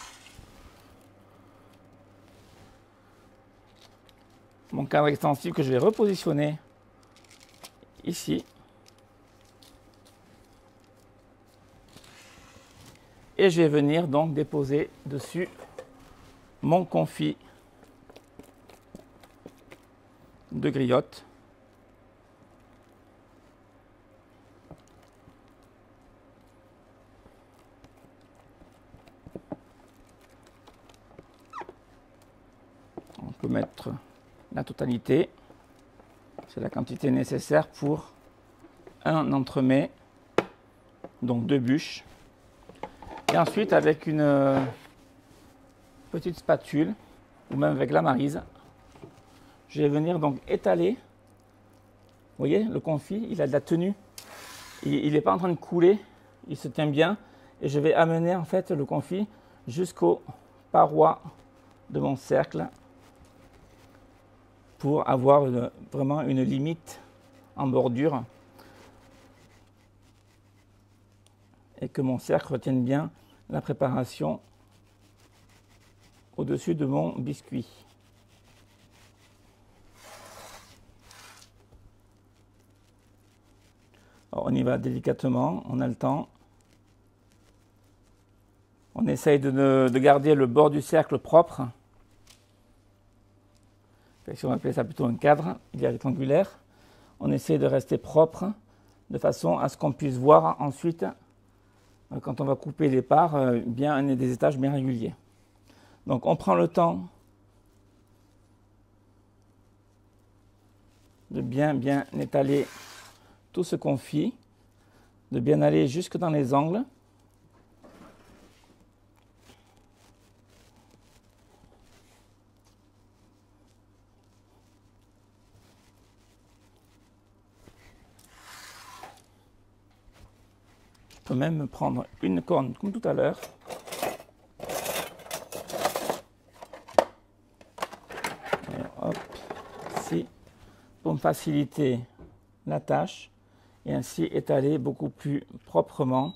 mon cadre extensif que je vais repositionner ici. Et je vais venir donc déposer dessus mon confit de griotte. On peut mettre la totalité. C'est la quantité nécessaire pour un entremets, donc deux bûches. Et ensuite, avec une euh, petite spatule, ou même avec la maryse, je vais venir donc étaler. Vous voyez, le confit, il a de la tenue. Il n'est pas en train de couler, il se tient bien. Et je vais amener en fait le confit jusqu'aux parois de mon cercle pour avoir une, vraiment une limite en bordure. Et que mon cercle retienne bien la préparation au-dessus de mon biscuit. Alors, on y va délicatement, on a le temps. On essaye de, ne, de garder le bord du cercle propre. Si on appelle ça plutôt un cadre, il est rectangulaire. On essaie de rester propre de façon à ce qu'on puisse voir ensuite, quand on va couper les parts, bien des étages bien réguliers. Donc on prend le temps de bien bien étaler tout ce confit, de bien aller jusque dans les angles. Je peux même prendre une corne comme tout à l'heure. Hop, ici, pour me faciliter la tâche et ainsi étaler beaucoup plus proprement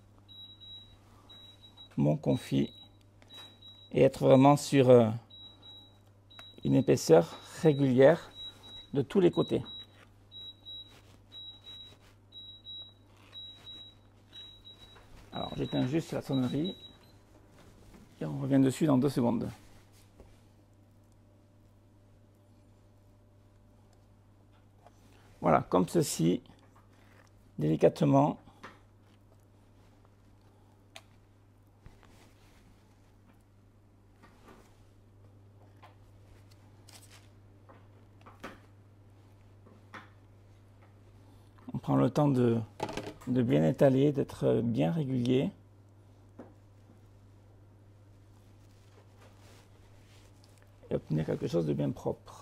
mon confit et être vraiment sur euh, une épaisseur régulière de tous les côtés. Alors j'éteins juste la sonnerie et on revient dessus dans deux secondes. Voilà, comme ceci, délicatement. On prend le temps de, de bien étaler, d'être bien régulier. Et obtenir quelque chose de bien propre.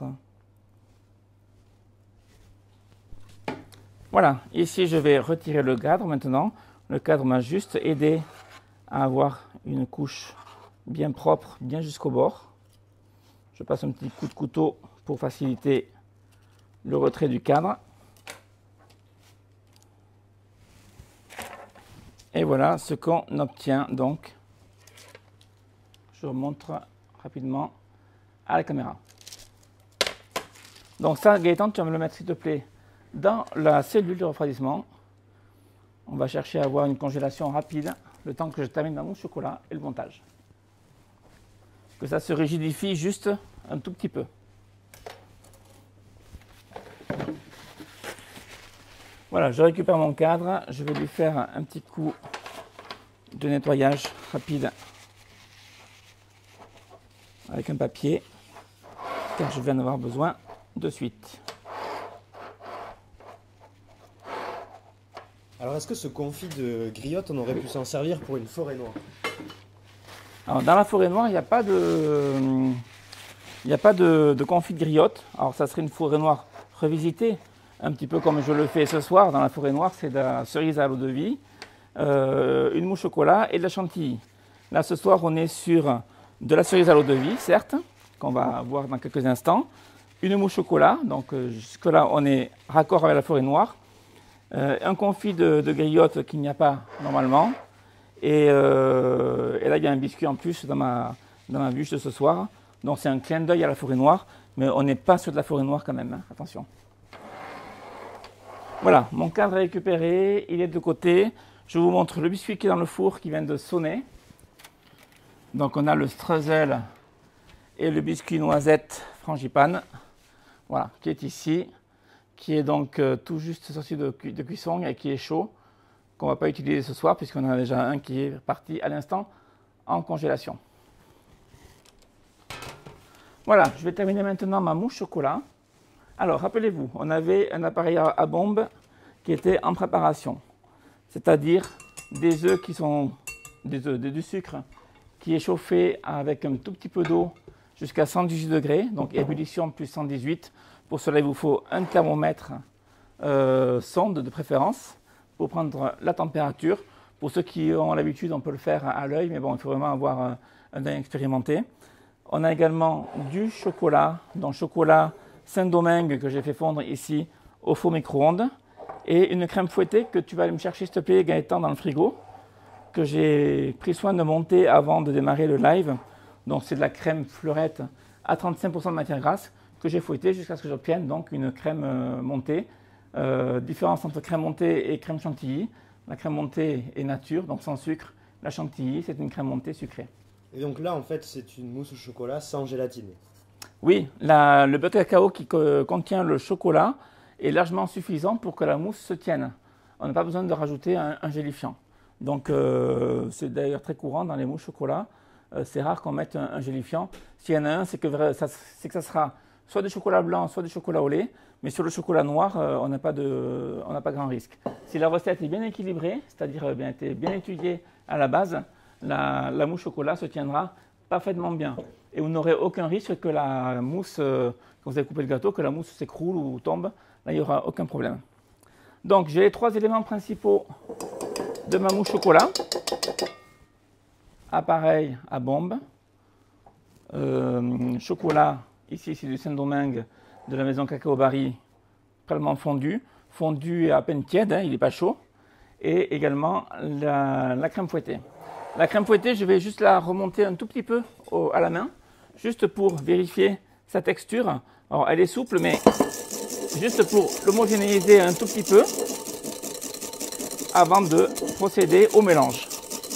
Voilà, ici je vais retirer le cadre maintenant. Le cadre m'a juste aidé à avoir une couche bien propre, bien jusqu'au bord. Je passe un petit coup de couteau pour faciliter le retrait du cadre. Et voilà ce qu'on obtient donc. Je vous montre rapidement à la caméra. Donc ça, Gaëtan, tu vas me le mettre s'il te plaît dans la cellule de refroidissement. On va chercher à avoir une congélation rapide, le temps que je termine ma mousse chocolat et le montage. Que ça se rigidifie juste un tout petit peu. Voilà, je récupère mon cadre, je vais lui faire un petit coup de nettoyage rapide avec un papier, car je vais en avoir besoin de suite. Alors, est-ce que ce confit de griotte, on aurait pu s'en servir pour une forêt noire? Alors, dans la forêt noire, il n'y a pas de, il n'y a pas de, de confit de griotte. Alors, ça serait une forêt noire revisitée, un petit peu comme je le fais ce soir. Dans la forêt noire, c'est de la cerise à l'eau de vie, euh, une mousse au chocolat et de la chantilly. Là, ce soir, on est sur de la cerise à l'eau de vie, certes, qu'on va voir dans quelques instants. Une mousse au chocolat, donc euh, jusque-là, on est raccord avec la forêt noire. Euh, un confit de, de griotte qu'il n'y a pas normalement. Et, euh, et là, il y a un biscuit en plus dans ma, dans ma bûche de ce soir. Donc, c'est un clin d'œil à la forêt noire. Mais on n'est pas sur de la forêt noire quand même. Hein. Attention. Voilà, mon cadre est récupéré. Il est de côté. Je vous montre le biscuit qui est dans le four qui vient de sonner. Donc, on a le streusel et le biscuit noisette frangipane. Voilà, qui est ici. Qui est donc euh, tout juste sorti de, cu de cuisson et qui est chaud, qu'on ne va pas utiliser ce soir puisqu'on en a déjà un qui est parti à l'instant en congélation. Voilà, je vais terminer maintenant ma mousse chocolat. Alors, rappelez-vous, on avait un appareil à, à bombe qui était en préparation, c'est-à-dire des œufs qui sont des œufs, du sucre qui est chauffé avec un tout petit peu d'eau jusqu'à cent dix-huit degrés, donc ébullition plus cent dix-huit. Pour cela, il vous faut un thermomètre euh, sonde de préférence pour prendre la température. Pour ceux qui ont l'habitude, on peut le faire à l'œil, mais bon, il faut vraiment avoir un, un œil expérimenté. On a également du chocolat, donc chocolat Saint-Domingue que j'ai fait fondre ici au four micro-ondes, et une crème fouettée que tu vas aller me chercher, s'il te plaît, Gaëtan, dans le frigo, que j'ai pris soin de monter avant de démarrer le live. Donc c'est de la crème fleurette à trente-cinq pour cent de matière grasse, que j'ai fouetté jusqu'à ce que j'obtienne donc une crème euh, montée. Euh, différence entre crème montée et crème chantilly. La crème montée est nature, donc sans sucre. La chantilly, c'est une crème montée sucrée. Et donc là, en fait, c'est une mousse au chocolat sans gélatine. Oui, la, le beurre de cacao qui co contient le chocolat est largement suffisant pour que la mousse se tienne. On n'a pas besoin de rajouter un, un gélifiant. Donc euh, c'est d'ailleurs très courant dans les mousses au chocolat. Euh, c'est rare qu'on mette un, un gélifiant. S'il y en a un, c'est que, que ça sera soit du chocolat blanc, soit du chocolat au lait. Mais sur le chocolat noir, euh, on n'a pas, pas grand risque. Si la recette est bien équilibrée, c'est-à-dire bien, bien étudiée à la base, la, la mousse au chocolat se tiendra parfaitement bien. Et vous n'aurez aucun risque que la mousse, euh, quand vous avez coupé le gâteau, que la mousse s'écroule ou tombe. Là, il n'y aura aucun problème. Donc, j'ai les trois éléments principaux de ma mousse chocolat. Appareil à bombe. Euh, chocolat, ici c'est du Saint-Domingue de la maison Cacao Barry, prélement fondu. Fondu et à peine tiède, hein, il n'est pas chaud. Et également la, la crème fouettée. La crème fouettée, je vais juste la remonter un tout petit peu au, à la main, juste pour vérifier sa texture. Alors elle est souple, mais juste pour l'homogénéiser un tout petit peu avant de procéder au mélange.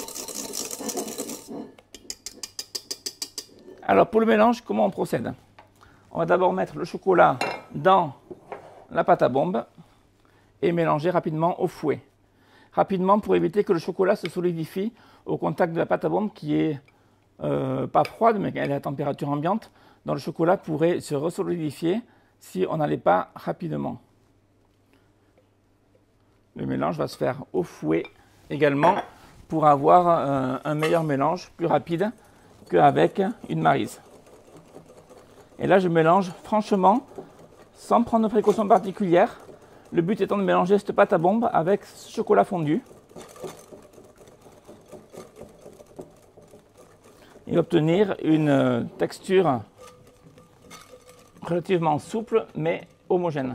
Alors pour le mélange, comment on procède? On va d'abord mettre le chocolat dans la pâte à bombe et mélanger rapidement au fouet. Rapidement pour éviter que le chocolat se solidifie au contact de la pâte à bombe qui est euh, pas froide mais elle est à température ambiante. Donc le chocolat pourrait se resolidifier si on n'allait pas rapidement. Le mélange va se faire au fouet également pour avoir euh, un meilleur mélange, plus rapide qu'avec une maryse. Et là je mélange franchement sans prendre de précautions particulières. Le but étant de mélanger cette pâte à bombe avec ce chocolat fondu et obtenir une texture relativement souple mais homogène.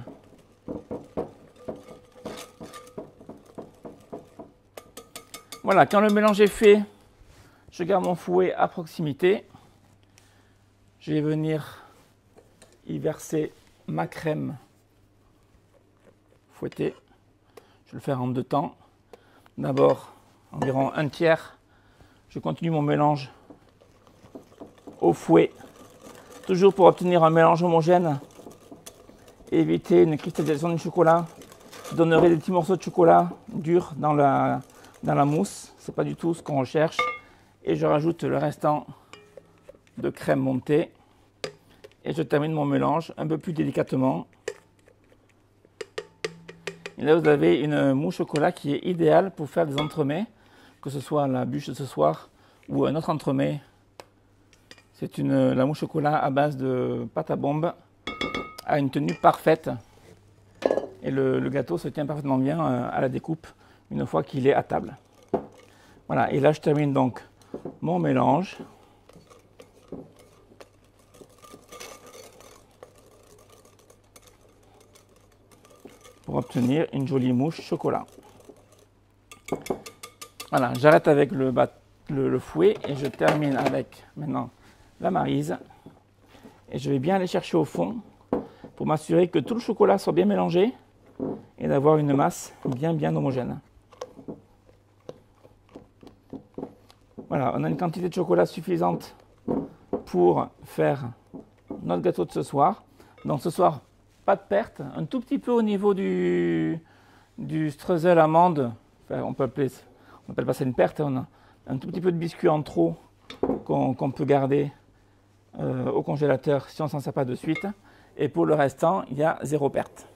Voilà, quand le mélange est fait, je garde mon fouet à proximité. Je vais venir y verser ma crème fouettée. Je vais le faire en deux temps. D'abord, environ un tiers. Je continue mon mélange au fouet, toujours pour obtenir un mélange homogène et éviter une cristallisation du chocolat qui donnerait des petits morceaux de chocolat durs dans la, dans la mousse. Ce n'est pas du tout ce qu'on recherche. Et je rajoute le restant de crème montée et je termine mon mélange un peu plus délicatement. Et là vous avez une mousse chocolat qui est idéale pour faire des entremets, que ce soit la bûche de ce soir ou un autre entremet. C'est une la mousse chocolat à base de pâte à bombe, a une tenue parfaite et le, le gâteau se tient parfaitement bien à la découpe une fois qu'il est à table. Voilà, et là je termine donc mon mélange. Pour obtenir une jolie mousse chocolat. Voilà, j'arrête avec le, le, le fouet et je termine avec maintenant la maryse. Et je vais bien aller chercher au fond pour m'assurer que tout le chocolat soit bien mélangé et d'avoir une masse bien bien homogène. Voilà, on a une quantité de chocolat suffisante pour faire notre gâteau de ce soir. Donc ce soir, pas de perte, un tout petit peu au niveau du, du streusel amande, enfin, on peut appeler, on appelle pas ça une perte, on a un tout petit peu de biscuit en trop qu'on qu'on peut garder euh, au congélateur si on ne s'en sert pas de suite. Et pour le restant, il y a zéro perte.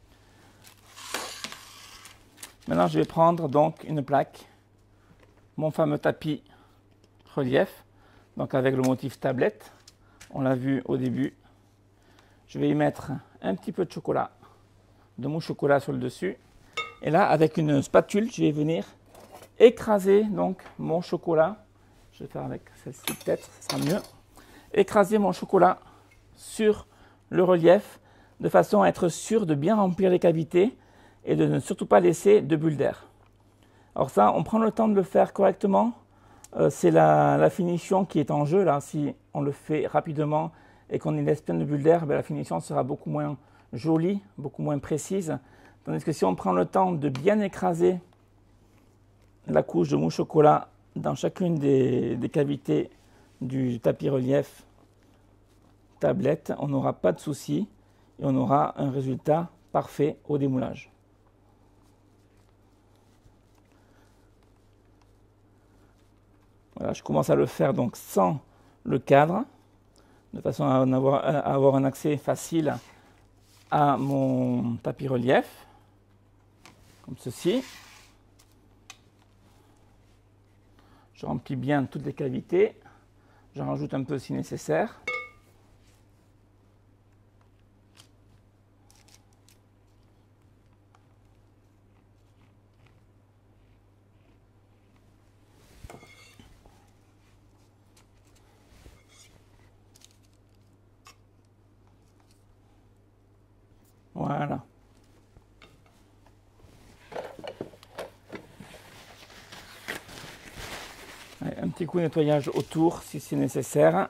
Maintenant, je vais prendre donc une plaque, mon fameux tapis relief, donc avec le motif tablette, on l'a vu au début. Je vais y mettre un petit peu de chocolat, de mousse chocolat sur le dessus. Et là, avec une spatule, je vais venir écraser donc mon chocolat. Je vais faire avec celle-ci peut-être, ça sera mieux. Écraser mon chocolat sur le relief de façon à être sûr de bien remplir les cavités et de ne surtout pas laisser de bulles d'air. Alors ça, on prend le temps de le faire correctement. Euh, c'est la, la finition qui est en jeu là. Si on le fait rapidement et qu'on y laisse plein de bulles d'air, ben, la finition sera beaucoup moins jolie, beaucoup moins précise. Tandis que si on prend le temps de bien écraser la couche de mousse chocolat dans chacune des, des cavités du tapis relief tablette, on n'aura pas de souci et on aura un résultat parfait au démoulage. Voilà, je commence à le faire donc sans le cadre, de façon à avoir, à avoir un accès facile à mon tapis relief, comme ceci. Je remplis bien toutes les cavités, j'en rajoute un peu si nécessaire. Voilà. Allez, un petit coup de nettoyage autour si c'est nécessaire.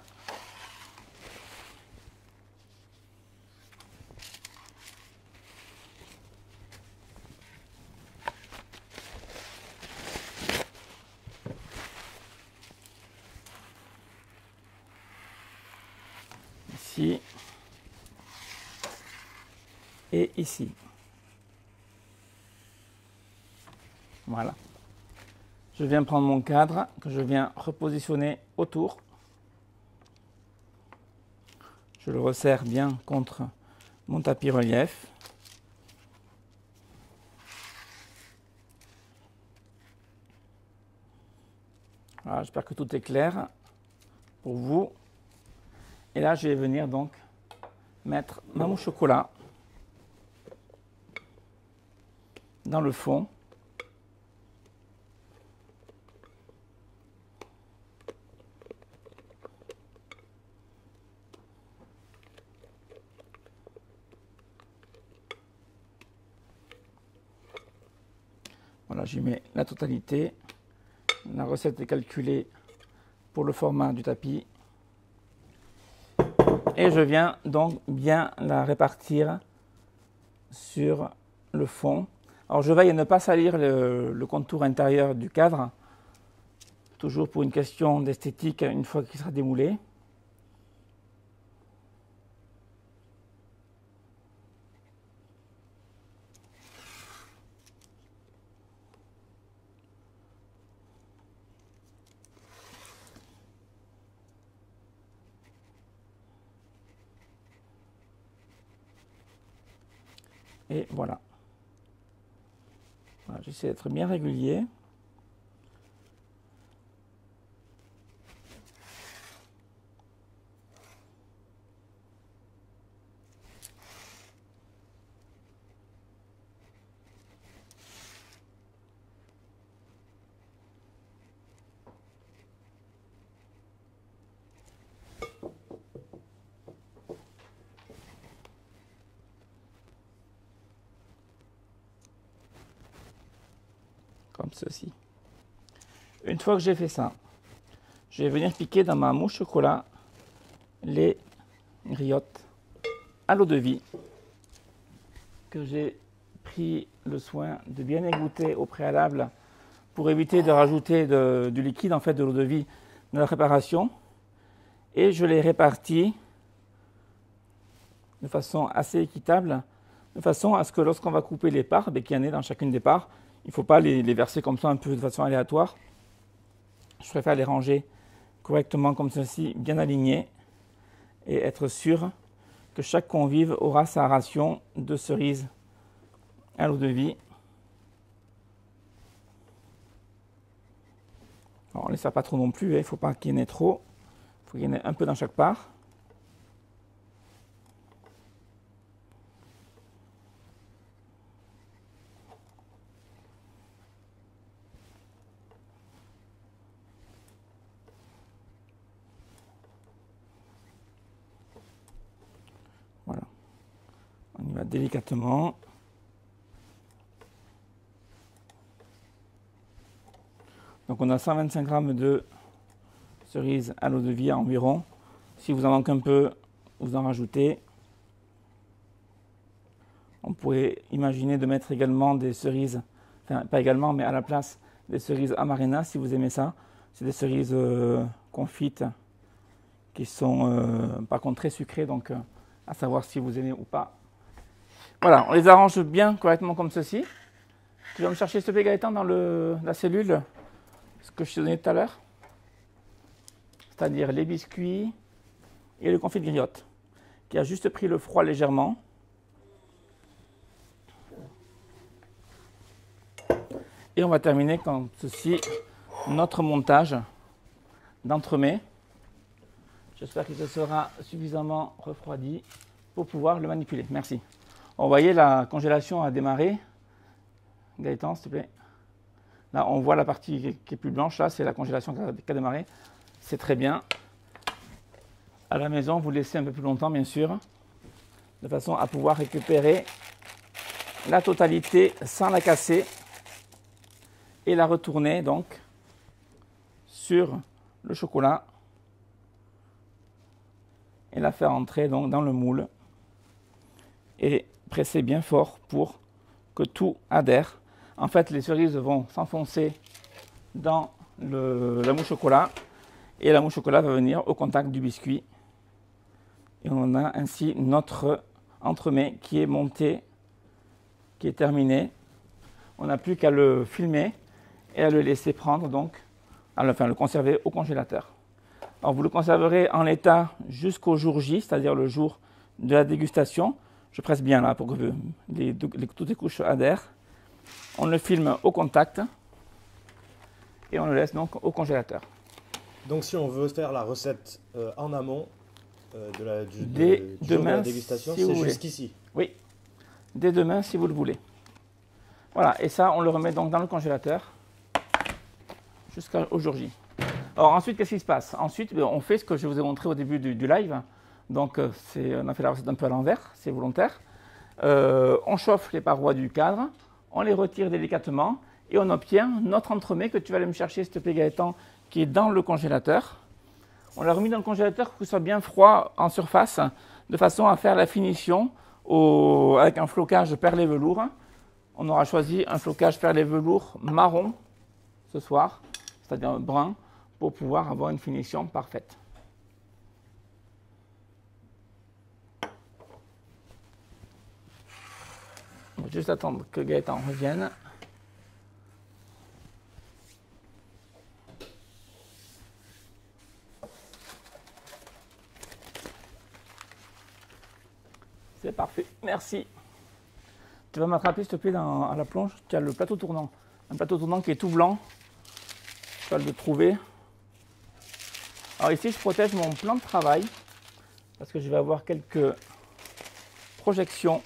Ici et ici. Voilà. Je viens prendre mon cadre que je viens repositionner autour. Je le resserre bien contre mon tapis relief. Voilà, j'espère que tout est clair pour vous. Et là, je vais venir donc mettre ma mousse au chocolat dans le fond. Voilà, j'y mets la totalité. La recette est calculée pour le format du tapis. Et je viens donc bien la répartir sur le fond. Alors je veille à ne pas salir le, le contour intérieur du cadre, toujours pour une question d'esthétique une fois qu'il sera démoulé. Et voilà. Voilà, j'essaie d'être bien régulier. Comme ceci. Une fois que j'ai fait ça, je vais venir piquer dans ma mousse chocolat les griottes à l'eau de vie que j'ai pris le soin de bien égoutter au préalable pour éviter de rajouter de, du liquide, en fait de l'eau de vie dans la préparation. Et je les répartis de façon assez équitable, de façon à ce que lorsqu'on va couper les parts, ben, qu'il y en ait dans chacune des parts, il ne faut pas les, les verser comme ça un peu de façon aléatoire. Je préfère les ranger correctement comme ceci, bien alignés, et être sûr que chaque convive aura sa ration de cerises à l'eau de vie. Alors, on ne les sert pas trop non plus, il hein, ne faut pas qu'il y en ait trop, il faut qu'il y en ait un peu dans chaque part. Voilà, on y va délicatement. Donc on a cent vingt-cinq grammes de cerises à l'eau de vie environ. Si vous en manque un peu, vous en rajoutez. On pourrait imaginer de mettre également des cerises, enfin pas également, mais à la place des cerises amarena si vous aimez ça. C'est des cerises euh, confites qui sont euh, par contre très sucrées, donc euh, à savoir si vous aimez ou pas. Voilà, on les arrange bien correctement comme ceci. Tu vas me chercher ce Gaëtan dans le, la cellule, ce que je t'ai donné tout à l'heure, c'est-à-dire les biscuits et le confit de griotte, qui a juste pris le froid légèrement. Et on va terminer comme ceci notre montage d'entremets. J'espère qu'il se sera suffisamment refroidi pour pouvoir le manipuler. Merci. Vous voyez, la congélation a démarré. Gaëtan, s'il te plaît. Là, on voit la partie qui est plus blanche. Là, c'est la congélation qui a démarré. C'est très bien. À la maison, vous laissez un peu plus longtemps, bien sûr. de façon à pouvoir récupérer la totalité sans la casser et la retourner donc sur le chocolat et la faire entrer donc dans le moule et presser bien fort pour que tout adhère. En fait, les cerises vont s'enfoncer dans le, la mousse chocolat et la mousse chocolat va venir au contact du biscuit. Et on a ainsi notre entremets qui est monté, qui est terminé. On n'a plus qu'à le filmer et à le laisser prendre, donc, à le, enfin, le conserver au congélateur. Alors, vous le conserverez en l'état jusqu'au jour J, c'est-à-dire le jour de la dégustation. Je presse bien là pour que les, les, toutes les couches adhèrent. On le filme au contact et on le laisse donc au congélateur. Donc si on veut faire la recette euh, en amont euh, de la, du, Dès de, du demain, jour de la dégustation, si c'est vous jusqu'ici. Oui, dès demain si vous le voulez. Voilà, et ça on le remet donc dans le congélateur jusqu'au jour J. Alors ensuite, qu'est-ce qui se passe? Ensuite, on fait ce que je vous ai montré au début du, du live. Donc on a fait la recette un peu à l'envers, c'est volontaire. Euh, on chauffe les parois du cadre, on les retire délicatement et on obtient notre entremets que tu vas aller me chercher, s'il te plaît Gaëtan, qui est dans le congélateur. On l'a remis dans le congélateur pour qu'il soit bien froid en surface, de façon à faire la finition au, avec un flocage perlé velours. On aura choisi un flocage perlé velours marron ce soir, c'est-à-dire brun, pour pouvoir avoir une finition parfaite. On va juste attendre que Gaëtan revienne. C'est parfait, merci. Tu vas m'attraper s'il te plaît dans, à la planche, tu as le plateau tournant. Un plateau tournant qui est tout blanc. Tu vas le trouver. Alors ici, je protège mon plan de travail parce que je vais avoir quelques projections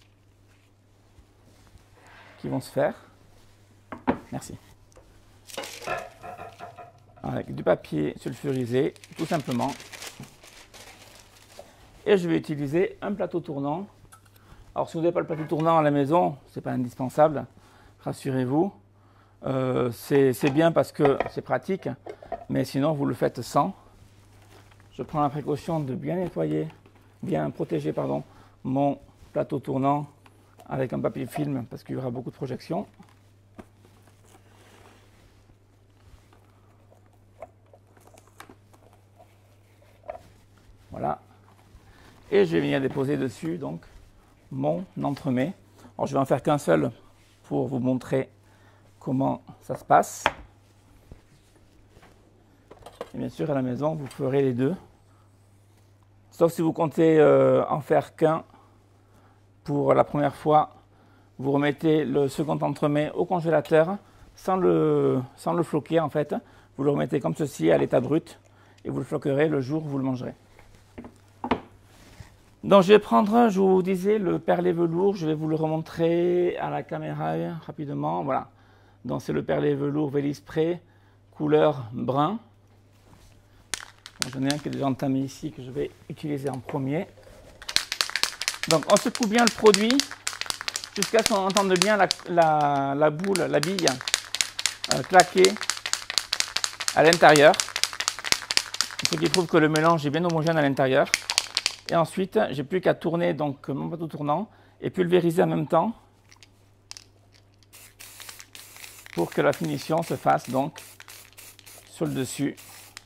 qui vont se faire. Merci. Avec du papier sulfurisé, tout simplement. Et je vais utiliser un plateau tournant. Alors si vous n'avez pas le plateau tournant à la maison, ce n'est pas indispensable, rassurez-vous. Euh, c'est bien parce que c'est pratique, mais sinon vous le faites sans. Je prends la précaution de bien nettoyer, bien protéger pardon, mon plateau tournant avec un papier film parce qu'il y aura beaucoup de projections. Voilà. Et je vais venir déposer dessus donc mon entremets. Alors je vais en faire qu'un seul pour vous montrer comment ça se passe. Et bien sûr à la maison vous ferez les deux. Sauf si vous comptez euh, en faire qu'un pour la première fois, vous remettez le second entremets au congélateur sans le, sans le floquer en fait. Vous le remettez comme ceci à l'état brut et vous le floquerez le jour où vous le mangerez. Donc je vais prendre, je vous disais, le perlé velours, je vais vous le remontrer à la caméra rapidement. Voilà, donc c'est le perlé velours Vélispray, couleur brun. J'en ai un qui est déjà entamé ici que je vais utiliser en premier. Donc on secoue bien le produit jusqu'à ce qu'on entende bien la, la, la boule, la bille euh, claquer à l'intérieur. Ce qui prouve que le mélange est bien homogène à l'intérieur. Et ensuite, j'ai plus qu'à tourner donc mon plateau tournant et pulvériser en même temps pour que la finition se fasse donc sur le dessus.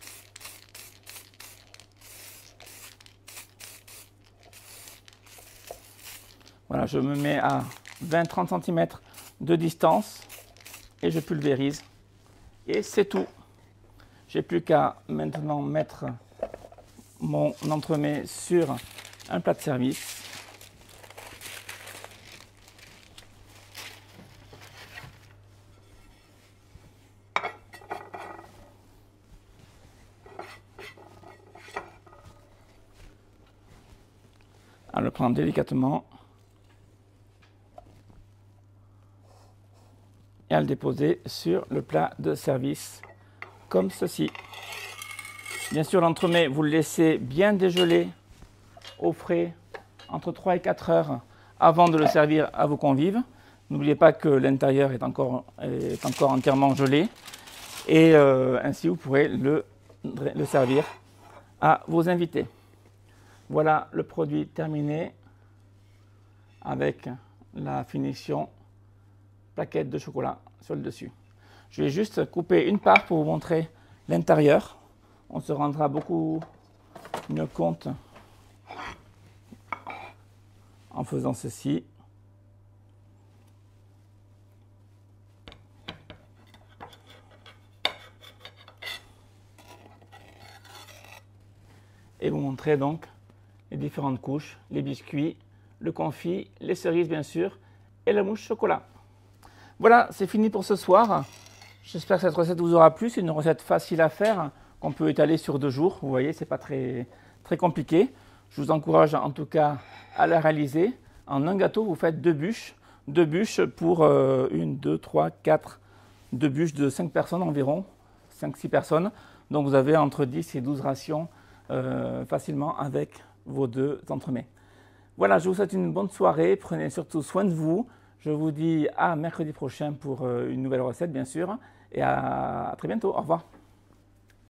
Voilà, je me mets à vingt à trente centimètres de distance et je pulvérise. Et c'est tout. J'ai plus qu'à maintenant mettre mon entremets sur un plat de service. À le prendre délicatement et à le déposer sur le plat de service comme ceci. Bien sûr, l'entremet, vous le laissez bien dégeler au frais entre trois et quatre heures avant de le servir à vos convives. N'oubliez pas que l'intérieur est encore, est encore entièrement gelé et euh, ainsi vous pourrez le, le servir à vos invités. Voilà le produit terminé avec la finition plaquette de chocolat sur le dessus. Je vais juste couper une part pour vous montrer l'intérieur. On se rendra beaucoup mieux compte en faisant ceci. Et vous montrer donc les différentes couches, les biscuits, le confit, les cerises bien sûr, et la mousse chocolat. Voilà, c'est fini pour ce soir. J'espère que cette recette vous aura plu. C'est une recette facile à faire, qu'on peut étaler sur deux jours. Vous voyez, ce n'est pas très, très compliqué. Je vous encourage en tout cas à la réaliser. En un gâteau, vous faites deux bûches. Deux bûches pour euh, une, deux, trois, quatre. Deux bûches de cinq personnes environ. cinq six personnes. Donc vous avez entre dix et douze rations euh, facilement avec vos deux entremets. Voilà, je vous souhaite une bonne soirée. Prenez surtout soin de vous. Je vous dis à mercredi prochain pour une nouvelle recette, bien sûr. Et à très bientôt. Au revoir.